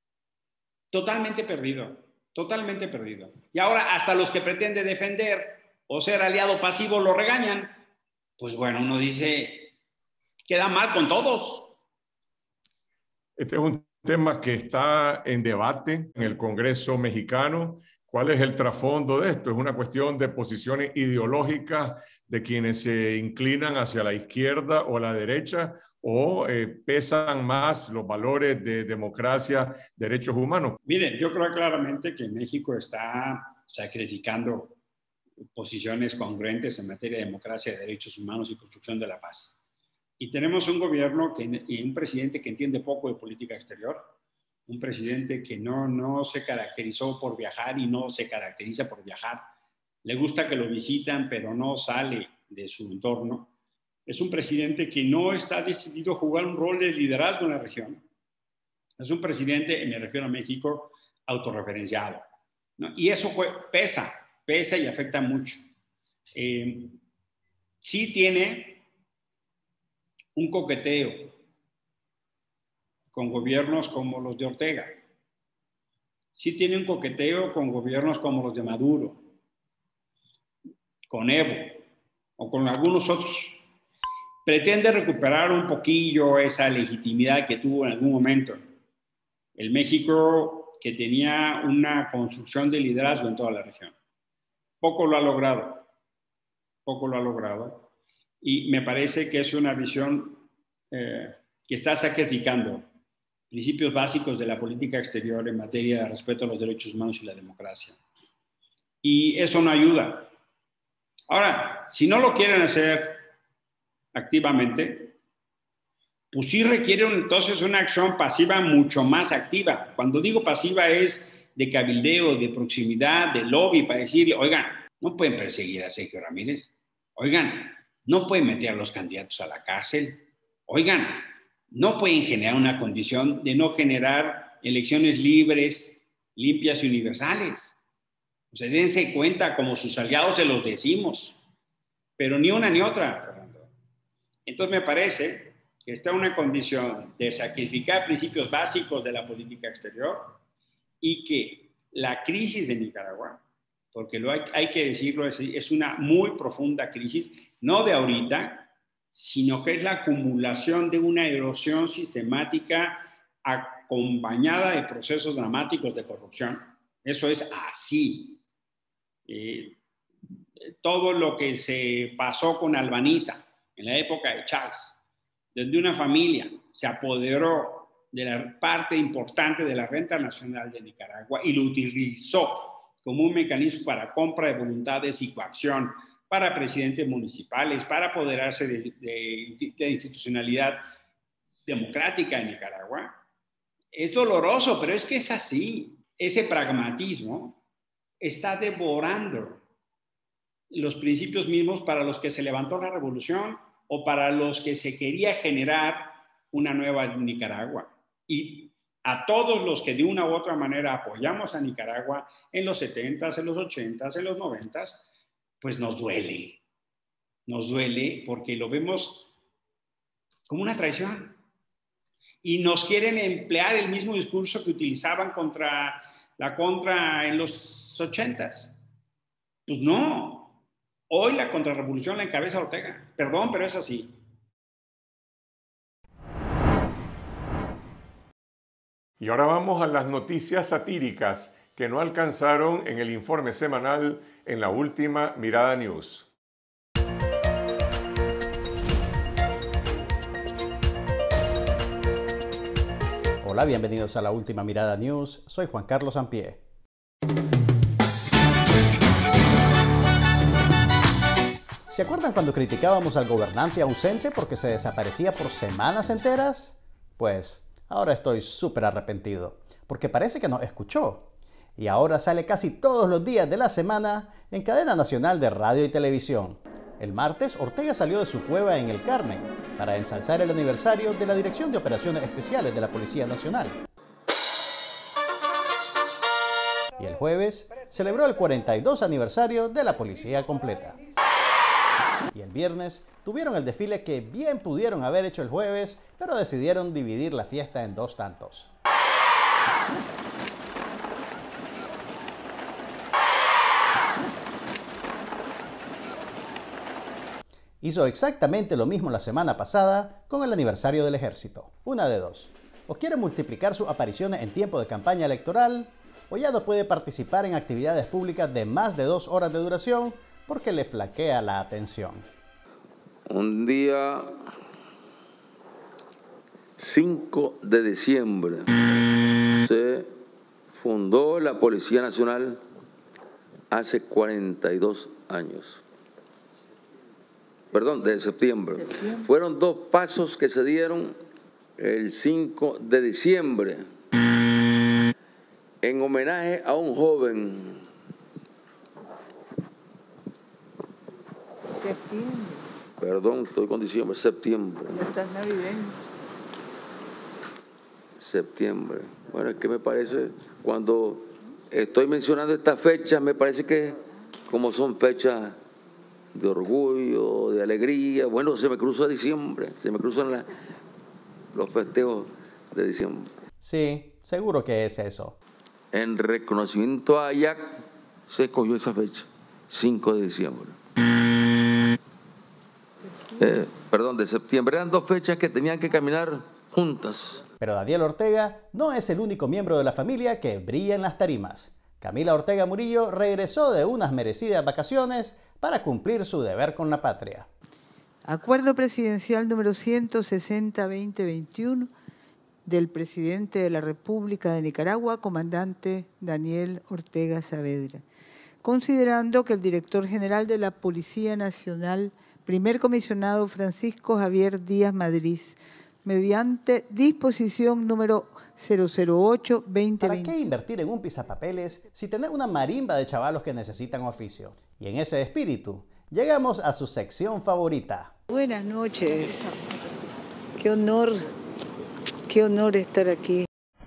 Totalmente perdido, totalmente perdido. Y ahora hasta los que pretende defender o ser aliado pasivo lo regañan. Pues bueno, uno dice, queda mal con todos. Este es un tema que está en debate en el Congreso mexicano. ¿Cuál es el trasfondo de esto? ¿Es una cuestión de posiciones ideológicas de quienes se inclinan hacia la izquierda o la derecha o eh, pesan más los valores de democracia, derechos humanos? Mire, yo creo claramente que México está sacrificando posiciones congruentes en materia de democracia, de derechos humanos y construcción de la paz. Y tenemos un gobierno que, y un presidente que entiende poco de política exterior, un presidente que no, no se caracterizó por viajar y no se caracteriza por viajar. Le gusta que lo visitan, pero no sale de su entorno. Es un presidente que no está decidido a jugar un rol de liderazgo en la región. Es un presidente, me refiero a México, autorreferenciado, ¿no? Y eso fue, pesa, pesa y afecta mucho. Eh, sí tiene un coqueteo con gobiernos como los de Ortega. Sí tiene un coqueteo con gobiernos como los de Maduro, con Evo o con algunos otros. Pretende recuperar un poquillo esa legitimidad que tuvo en algún momento el México que tenía una construcción de liderazgo en toda la región. Poco lo ha logrado, poco lo ha logrado. Y me parece que es una visión eh, que está sacrificando principios básicos de la política exterior en materia de respeto a los derechos humanos y la democracia. y eso no ayuda. Ahora, si no lo quieren hacer activamente, pues sí requiere entonces una acción pasiva mucho más activa. Cuando digo pasiva es de cabildeo, de proximidad, de lobby, para decirle, oigan, no pueden perseguir a Sergio Ramírez, oigan, no pueden meter a los candidatos a la cárcel, oigan, no pueden generar una condición de no generar elecciones libres, limpias y universales. O sea, dense cuenta, como sus aliados se los decimos, pero ni una ni otra, Fernando. Entonces me parece que está en una condición de sacrificar principios básicos de la política exterior y que la crisis de Nicaragua, porque lo hay, hay que decirlo, es, es una muy profunda crisis, no de ahorita, sino que es la acumulación de una erosión sistemática acompañada de procesos dramáticos de corrupción. Eso es así. Eh, todo lo que se pasó con Albaniza en la época de Chávez, desde una familia se apoderó de la parte importante de la renta nacional de Nicaragua y lo utilizó como un mecanismo para compra de voluntades y coacción para presidentes municipales, para apoderarse de, de, de institucionalidad democrática en Nicaragua. Es doloroso, pero es que es así. Ese pragmatismo está devorando los principios mismos para los que se levantó la revolución o para los que se quería generar una nueva Nicaragua. Y a todos los que de una u otra manera apoyamos a Nicaragua en los setentas, en los ochentas, en los noventas, pues nos duele. Nos duele porque lo vemos como una traición. Y nos quieren emplear el mismo discurso que utilizaban contra la contra en los ochentas. Pues no. Hoy la contrarrevolución la encabeza Ortega. Perdón, pero es así. Y ahora vamos a las noticias satíricas que no alcanzaron en el informe semanal en la última Mirada News. Hola, bienvenidos a la última Mirada News. Soy Juan Carlos Sampié. ¿Se acuerdan cuando criticábamos al gobernante ausente porque se desaparecía por semanas enteras? Pues ahora estoy súper arrepentido, porque parece que nos escuchó. Y ahora sale casi todos los días de la semana en cadena nacional de radio y televisión. El martes, Ortega salió de su cueva en El Carmen para ensalzar el aniversario de la Dirección de Operaciones Especiales de la Policía Nacional. Y el jueves, celebró el cuarenta y dos aniversario de la Policía Completa. Y el viernes tuvieron el desfile que bien pudieron haber hecho el jueves, pero decidieron dividir la fiesta en dos tantos. Hizo exactamente lo mismo la semana pasada con el aniversario del Ejército. Una de dos. O quiere multiplicar sus apariciones en tiempo de campaña electoral, o ya no puede participar en actividades públicas de más de dos horas de duración porque le flaquea la atención. Un día cinco de diciembre se fundó la Policía Nacional hace cuarenta y dos años. Perdón, de septiembre. septiembre. Fueron dos pasos que se dieron el cinco de diciembre en homenaje a un joven. Septiembre. Perdón, estoy con diciembre, septiembre. Ya estás navideño. Septiembre. Bueno, es que me parece, cuando estoy mencionando estas fechas, me parece que como son fechas de orgullo, de alegría, bueno, se me cruza diciembre, se me cruzan la, los festejos de diciembre. Sí, seguro que es eso. En reconocimiento a Ayac se escogió esa fecha, cinco de diciembre. Eh, perdón, de septiembre. Eran dos fechas que tenían que caminar juntas. Pero Daniel Ortega no es el único miembro de la familia que brilla en las tarimas. Camila Ortega Murillo regresó de unas merecidas vacaciones para cumplir su deber con la patria. Acuerdo presidencial número ciento sesenta barra veinte veintiuno del presidente de la República de Nicaragua, comandante Daniel Ortega Saavedra. considerando que el director general de la Policía Nacional, primer comisionado Francisco Javier Díaz Madrid, mediante disposición número cero cero ocho guión veinte veinte. ¿Para qué invertir en un pisapapeles si tenés una marimba de chavalos que necesitan oficio? Y en ese espíritu, llegamos a su sección favorita. Buenas noches. Qué honor, qué honor estar aquí.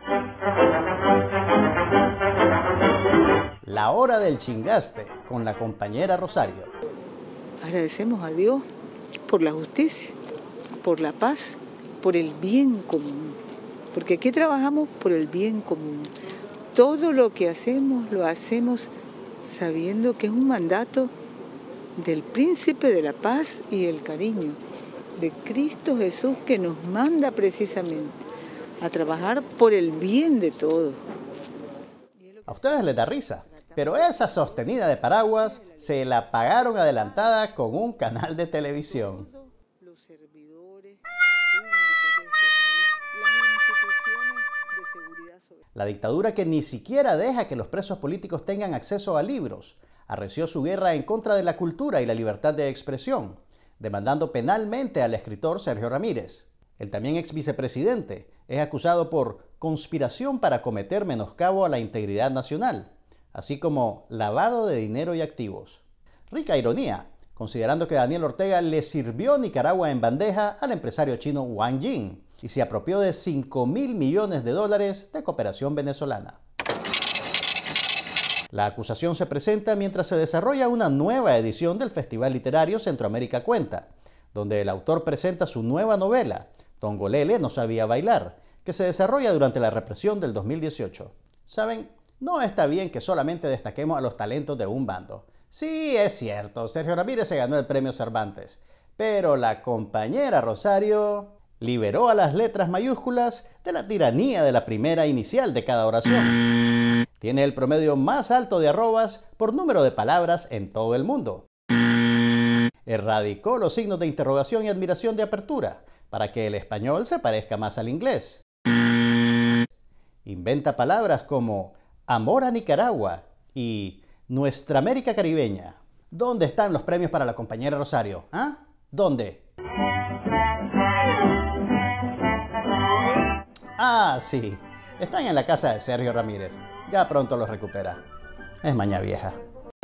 La hora del chingaste con la compañera Rosario. Agradecemos a Dios por la justicia, por la paz, por el bien común. Porque aquí trabajamos por el bien común. Todo lo que hacemos, lo hacemos sabiendo que es un mandato del Príncipe de la Paz y el Cariño, de Cristo Jesús, que nos manda precisamente a trabajar por el bien de todos. A ustedes les da risa, pero esa sostenida de paraguas se la pagaron adelantada con un canal de televisión. La dictadura que ni siquiera deja que los presos políticos tengan acceso a libros, arreció su guerra en contra de la cultura y la libertad de expresión, demandando penalmente al escritor Sergio Ramírez. El también ex vicepresidente es acusado por conspiración para cometer menoscabo a la integridad nacional, así como lavado de dinero y activos. Rica ironía, considerando que Daniel Ortega le sirvió Nicaragua en bandeja al empresario chino Wang Jing y se apropió de cinco mil millones de dólares de cooperación venezolana. La acusación se presenta mientras se desarrolla una nueva edición del Festival Literario Centroamérica Cuenta, donde el autor presenta su nueva novela, Tongolele no sabía bailar, que se desarrolla durante la represión del dos mil dieciocho. ¿Saben? No está bien que solamente destaquemos a los talentos de un bando. Sí, es cierto, Sergio Ramírez se ganó el premio Cervantes, pero la compañera Rosario liberó a las letras mayúsculas de la tiranía de la primera inicial de cada oración. Tiene el promedio más alto de arrobas por número de palabras en todo el mundo. Erradicó los signos de interrogación y admiración de apertura para que el español se parezca más al inglés. Inventa palabras como amor a Nicaragua y nuestra América caribeña. ¿Dónde están los premios para la compañera Rosario? ¿Ah? ¿Dónde? Ah, sí. Están en la casa de Sergio Ramírez. Ya pronto los recupera. Es maña vieja.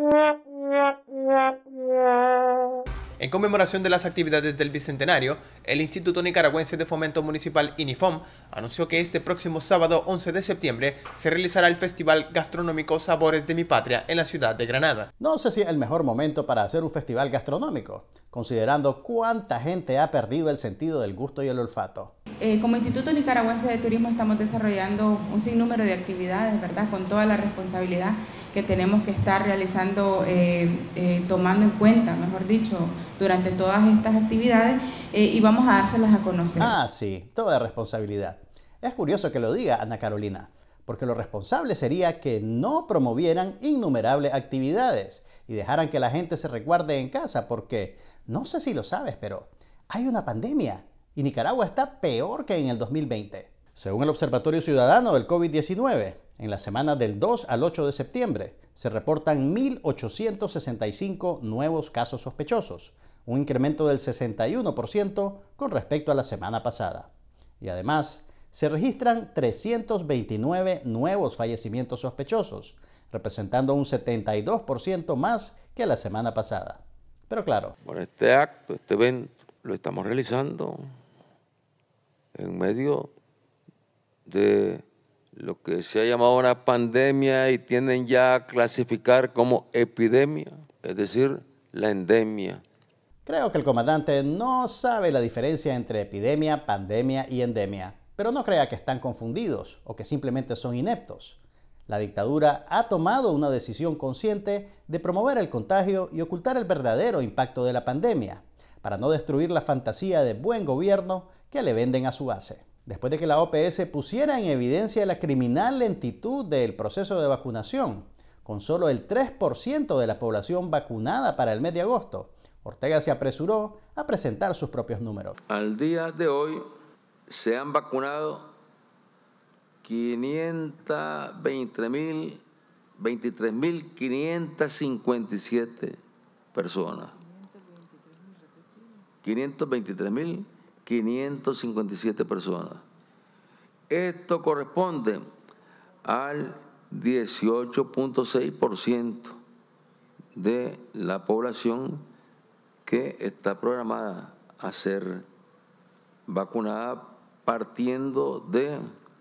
En conmemoración de las actividades del Bicentenario, el Instituto Nicaragüense de Fomento Municipal INIFOM anunció que este próximo sábado once de septiembre se realizará el Festival Gastronómico Sabores de mi Patria en la ciudad de Granada. No sé si es el mejor momento para hacer un festival gastronómico, considerando cuánta gente ha perdido el sentido del gusto y el olfato. Eh, como Instituto Nicaragüense de Turismo estamos desarrollando un sinnúmero de actividades, ¿verdad? Con toda la responsabilidad que tenemos que estar realizando, eh, eh, tomando en cuenta, mejor dicho, durante todas estas actividades eh, y vamos a dárselas a conocer. Ah, sí, toda responsabilidad. Es curioso que lo diga Ana Carolina, porque lo responsable sería que no promovieran innumerables actividades y dejaran que la gente se resguarde en casa, porque no sé si lo sabes, pero hay una pandemia. Y Nicaragua está peor que en el dos mil veinte. Según el Observatorio Ciudadano del COVID diecinueve, en la semana del dos al ocho de septiembre se reportan mil ochocientos sesenta y cinco nuevos casos sospechosos, un incremento del sesenta y uno por ciento con respecto a la semana pasada. Y además, se registran trescientos veintinueve nuevos fallecimientos sospechosos, representando un setenta y dos por ciento más que la semana pasada. Pero claro. Bueno, este acto, este evento, lo estamos realizando en medio de lo que se ha llamado una pandemia y tienden ya a clasificar como epidemia, es decir, la endemia. Creo que el comandante no sabe la diferencia entre epidemia, pandemia y endemia, pero no crea que están confundidos o que simplemente son ineptos. La dictadura ha tomado una decisión consciente de promover el contagio y ocultar el verdadero impacto de la pandemia, para no destruir la fantasía de buen gobierno que le venden a su base. Después de que la O P S pusiera en evidencia la criminal lentitud del proceso de vacunación, con solo el tres por ciento de la población vacunada para el mes de agosto, Ortega se apresuró a presentar sus propios números. Al día de hoy se han vacunado quinientos veinte mil veintitrés mil quinientos cincuenta y siete personas. quinientos veintitrés mil quinientos cincuenta y siete personas. Esto corresponde al dieciocho punto seis por ciento de la población que está programada a ser vacunada partiendo de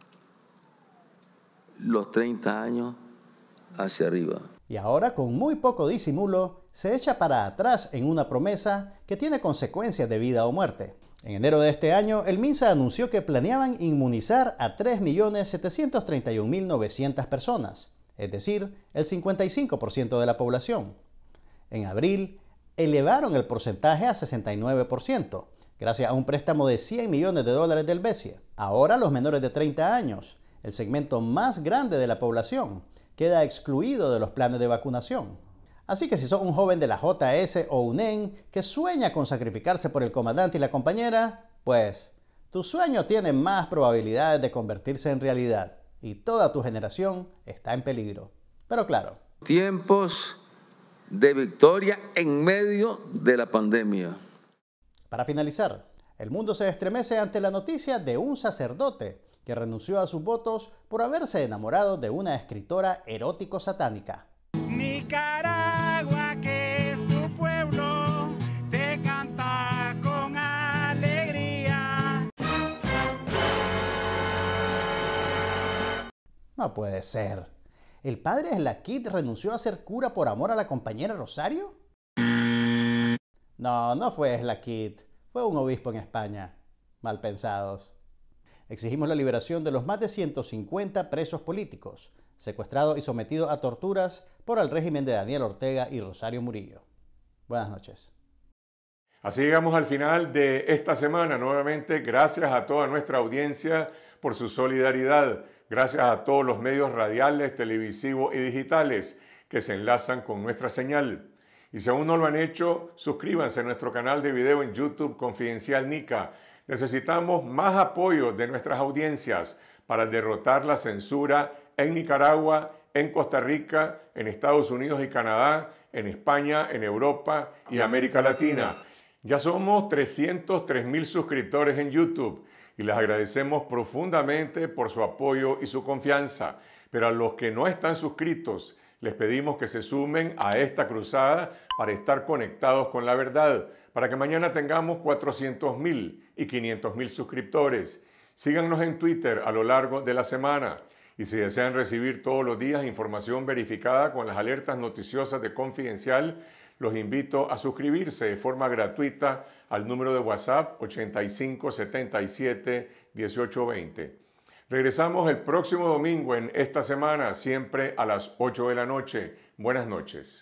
los treinta años hacia arriba. Y ahora, con muy poco disimulo, se echa para atrás en una promesa que tiene consecuencias de vida o muerte. En enero de este año, el MINSA anunció que planeaban inmunizar a tres millones setecientos treinta y un mil novecientas personas, es decir, el cincuenta y cinco por ciento de la población. En abril, elevaron el porcentaje a sesenta y nueve por ciento, gracias a un préstamo de cien millones de dólares del BESIE. Ahora, los menores de treinta años, el segmento más grande de la población, queda excluido de los planes de vacunación. Así que si sos un joven de la J S o UNEN que sueña con sacrificarse por el comandante y la compañera, pues tu sueño tiene más probabilidades de convertirse en realidad y toda tu generación está en peligro. Pero claro. Tiempos de victoria en medio de la pandemia. Para finalizar, el mundo se estremece ante la noticia de un sacerdote que renunció a sus votos por haberse enamorado de una escritora erótico-satánica. Nicaragua, que es tu pueblo, te canta con alegría. No puede ser. ¿El padre Slaquit renunció a ser cura por amor a la compañera Rosario? No, no fue Slaquit. Fue un obispo en España. Mal pensados. Exigimos la liberación de los más de ciento cincuenta presos políticos, secuestrados y sometidos a torturas por el régimen de Daniel Ortega y Rosario Murillo. Buenas noches. Así llegamos al final de esta semana. Nuevamente, gracias a toda nuestra audiencia por su solidaridad. Gracias a todos los medios radiales, televisivos y digitales que se enlazan con nuestra señal. Y si aún no lo han hecho, suscríbanse a nuestro canal de video en YouTube Confidencial Nica. Necesitamos más apoyo de nuestras audiencias para derrotar la censura en Nicaragua, en Costa Rica, en Estados Unidos y Canadá, en España, en Europa y América Latina. Ya somos trescientos tres mil suscriptores en YouTube y les agradecemos profundamente por su apoyo y su confianza. Pero a los que no están suscritos, les pedimos que se sumen a esta cruzada para estar conectados con la verdad, para que mañana tengamos cuatrocientos mil y quinientos mil suscriptores. Síganos en Twitter a lo largo de la semana. Y si desean recibir todos los días información verificada con las alertas noticiosas de Confidencial, los invito a suscribirse de forma gratuita al número de WhatsApp ochenta y cinco setenta y siete dieciocho veinte. Regresamos el próximo domingo en esta semana, siempre a las ocho de la noche. Buenas noches.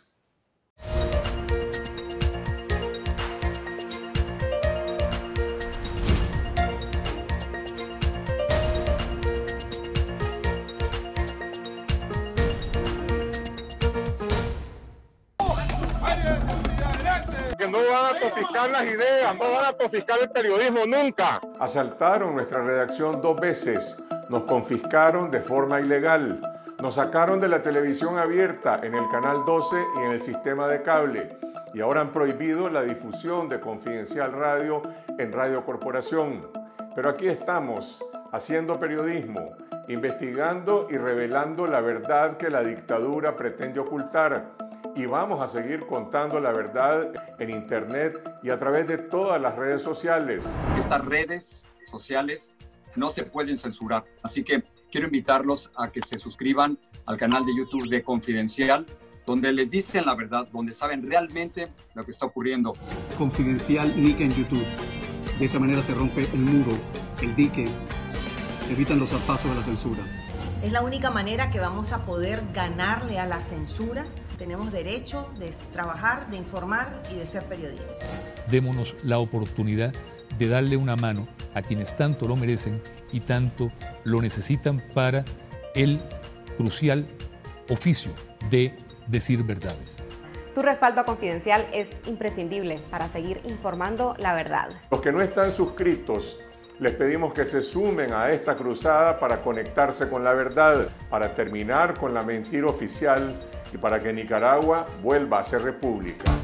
Que no van a confiscar las ideas, no van a confiscar el periodismo nunca. Asaltaron nuestra redacción dos veces, nos confiscaron de forma ilegal, nos sacaron de la televisión abierta en el canal doce y en el sistema de cable, y ahora han prohibido la difusión de Confidencial Radio en Radio Corporación. Pero aquí estamos, haciendo periodismo, investigando y revelando la verdad que la dictadura pretende ocultar. Y vamos a seguir contando la verdad en Internet y a través de todas las redes sociales. Estas redes sociales no se pueden censurar. Así que quiero invitarlos a que se suscriban al canal de YouTube de Confidencial, donde les dicen la verdad, donde saben realmente lo que está ocurriendo. Confidencial Nica en YouTube. De esa manera se rompe el muro, el dique, se evitan los zarpazos de la censura. Es la única manera que vamos a poder ganarle a la censura. Tenemos derecho de trabajar, de informar y de ser periodistas. Démonos la oportunidad de darle una mano a quienes tanto lo merecen y tanto lo necesitan para el crucial oficio de decir verdades. Tu respaldo a Confidencial es imprescindible para seguir informando la verdad. Los que no están suscritos, Les pedimos que se sumen a esta cruzada para conectarse con la verdad, para terminar con la mentira oficial y para que Nicaragua vuelva a ser república.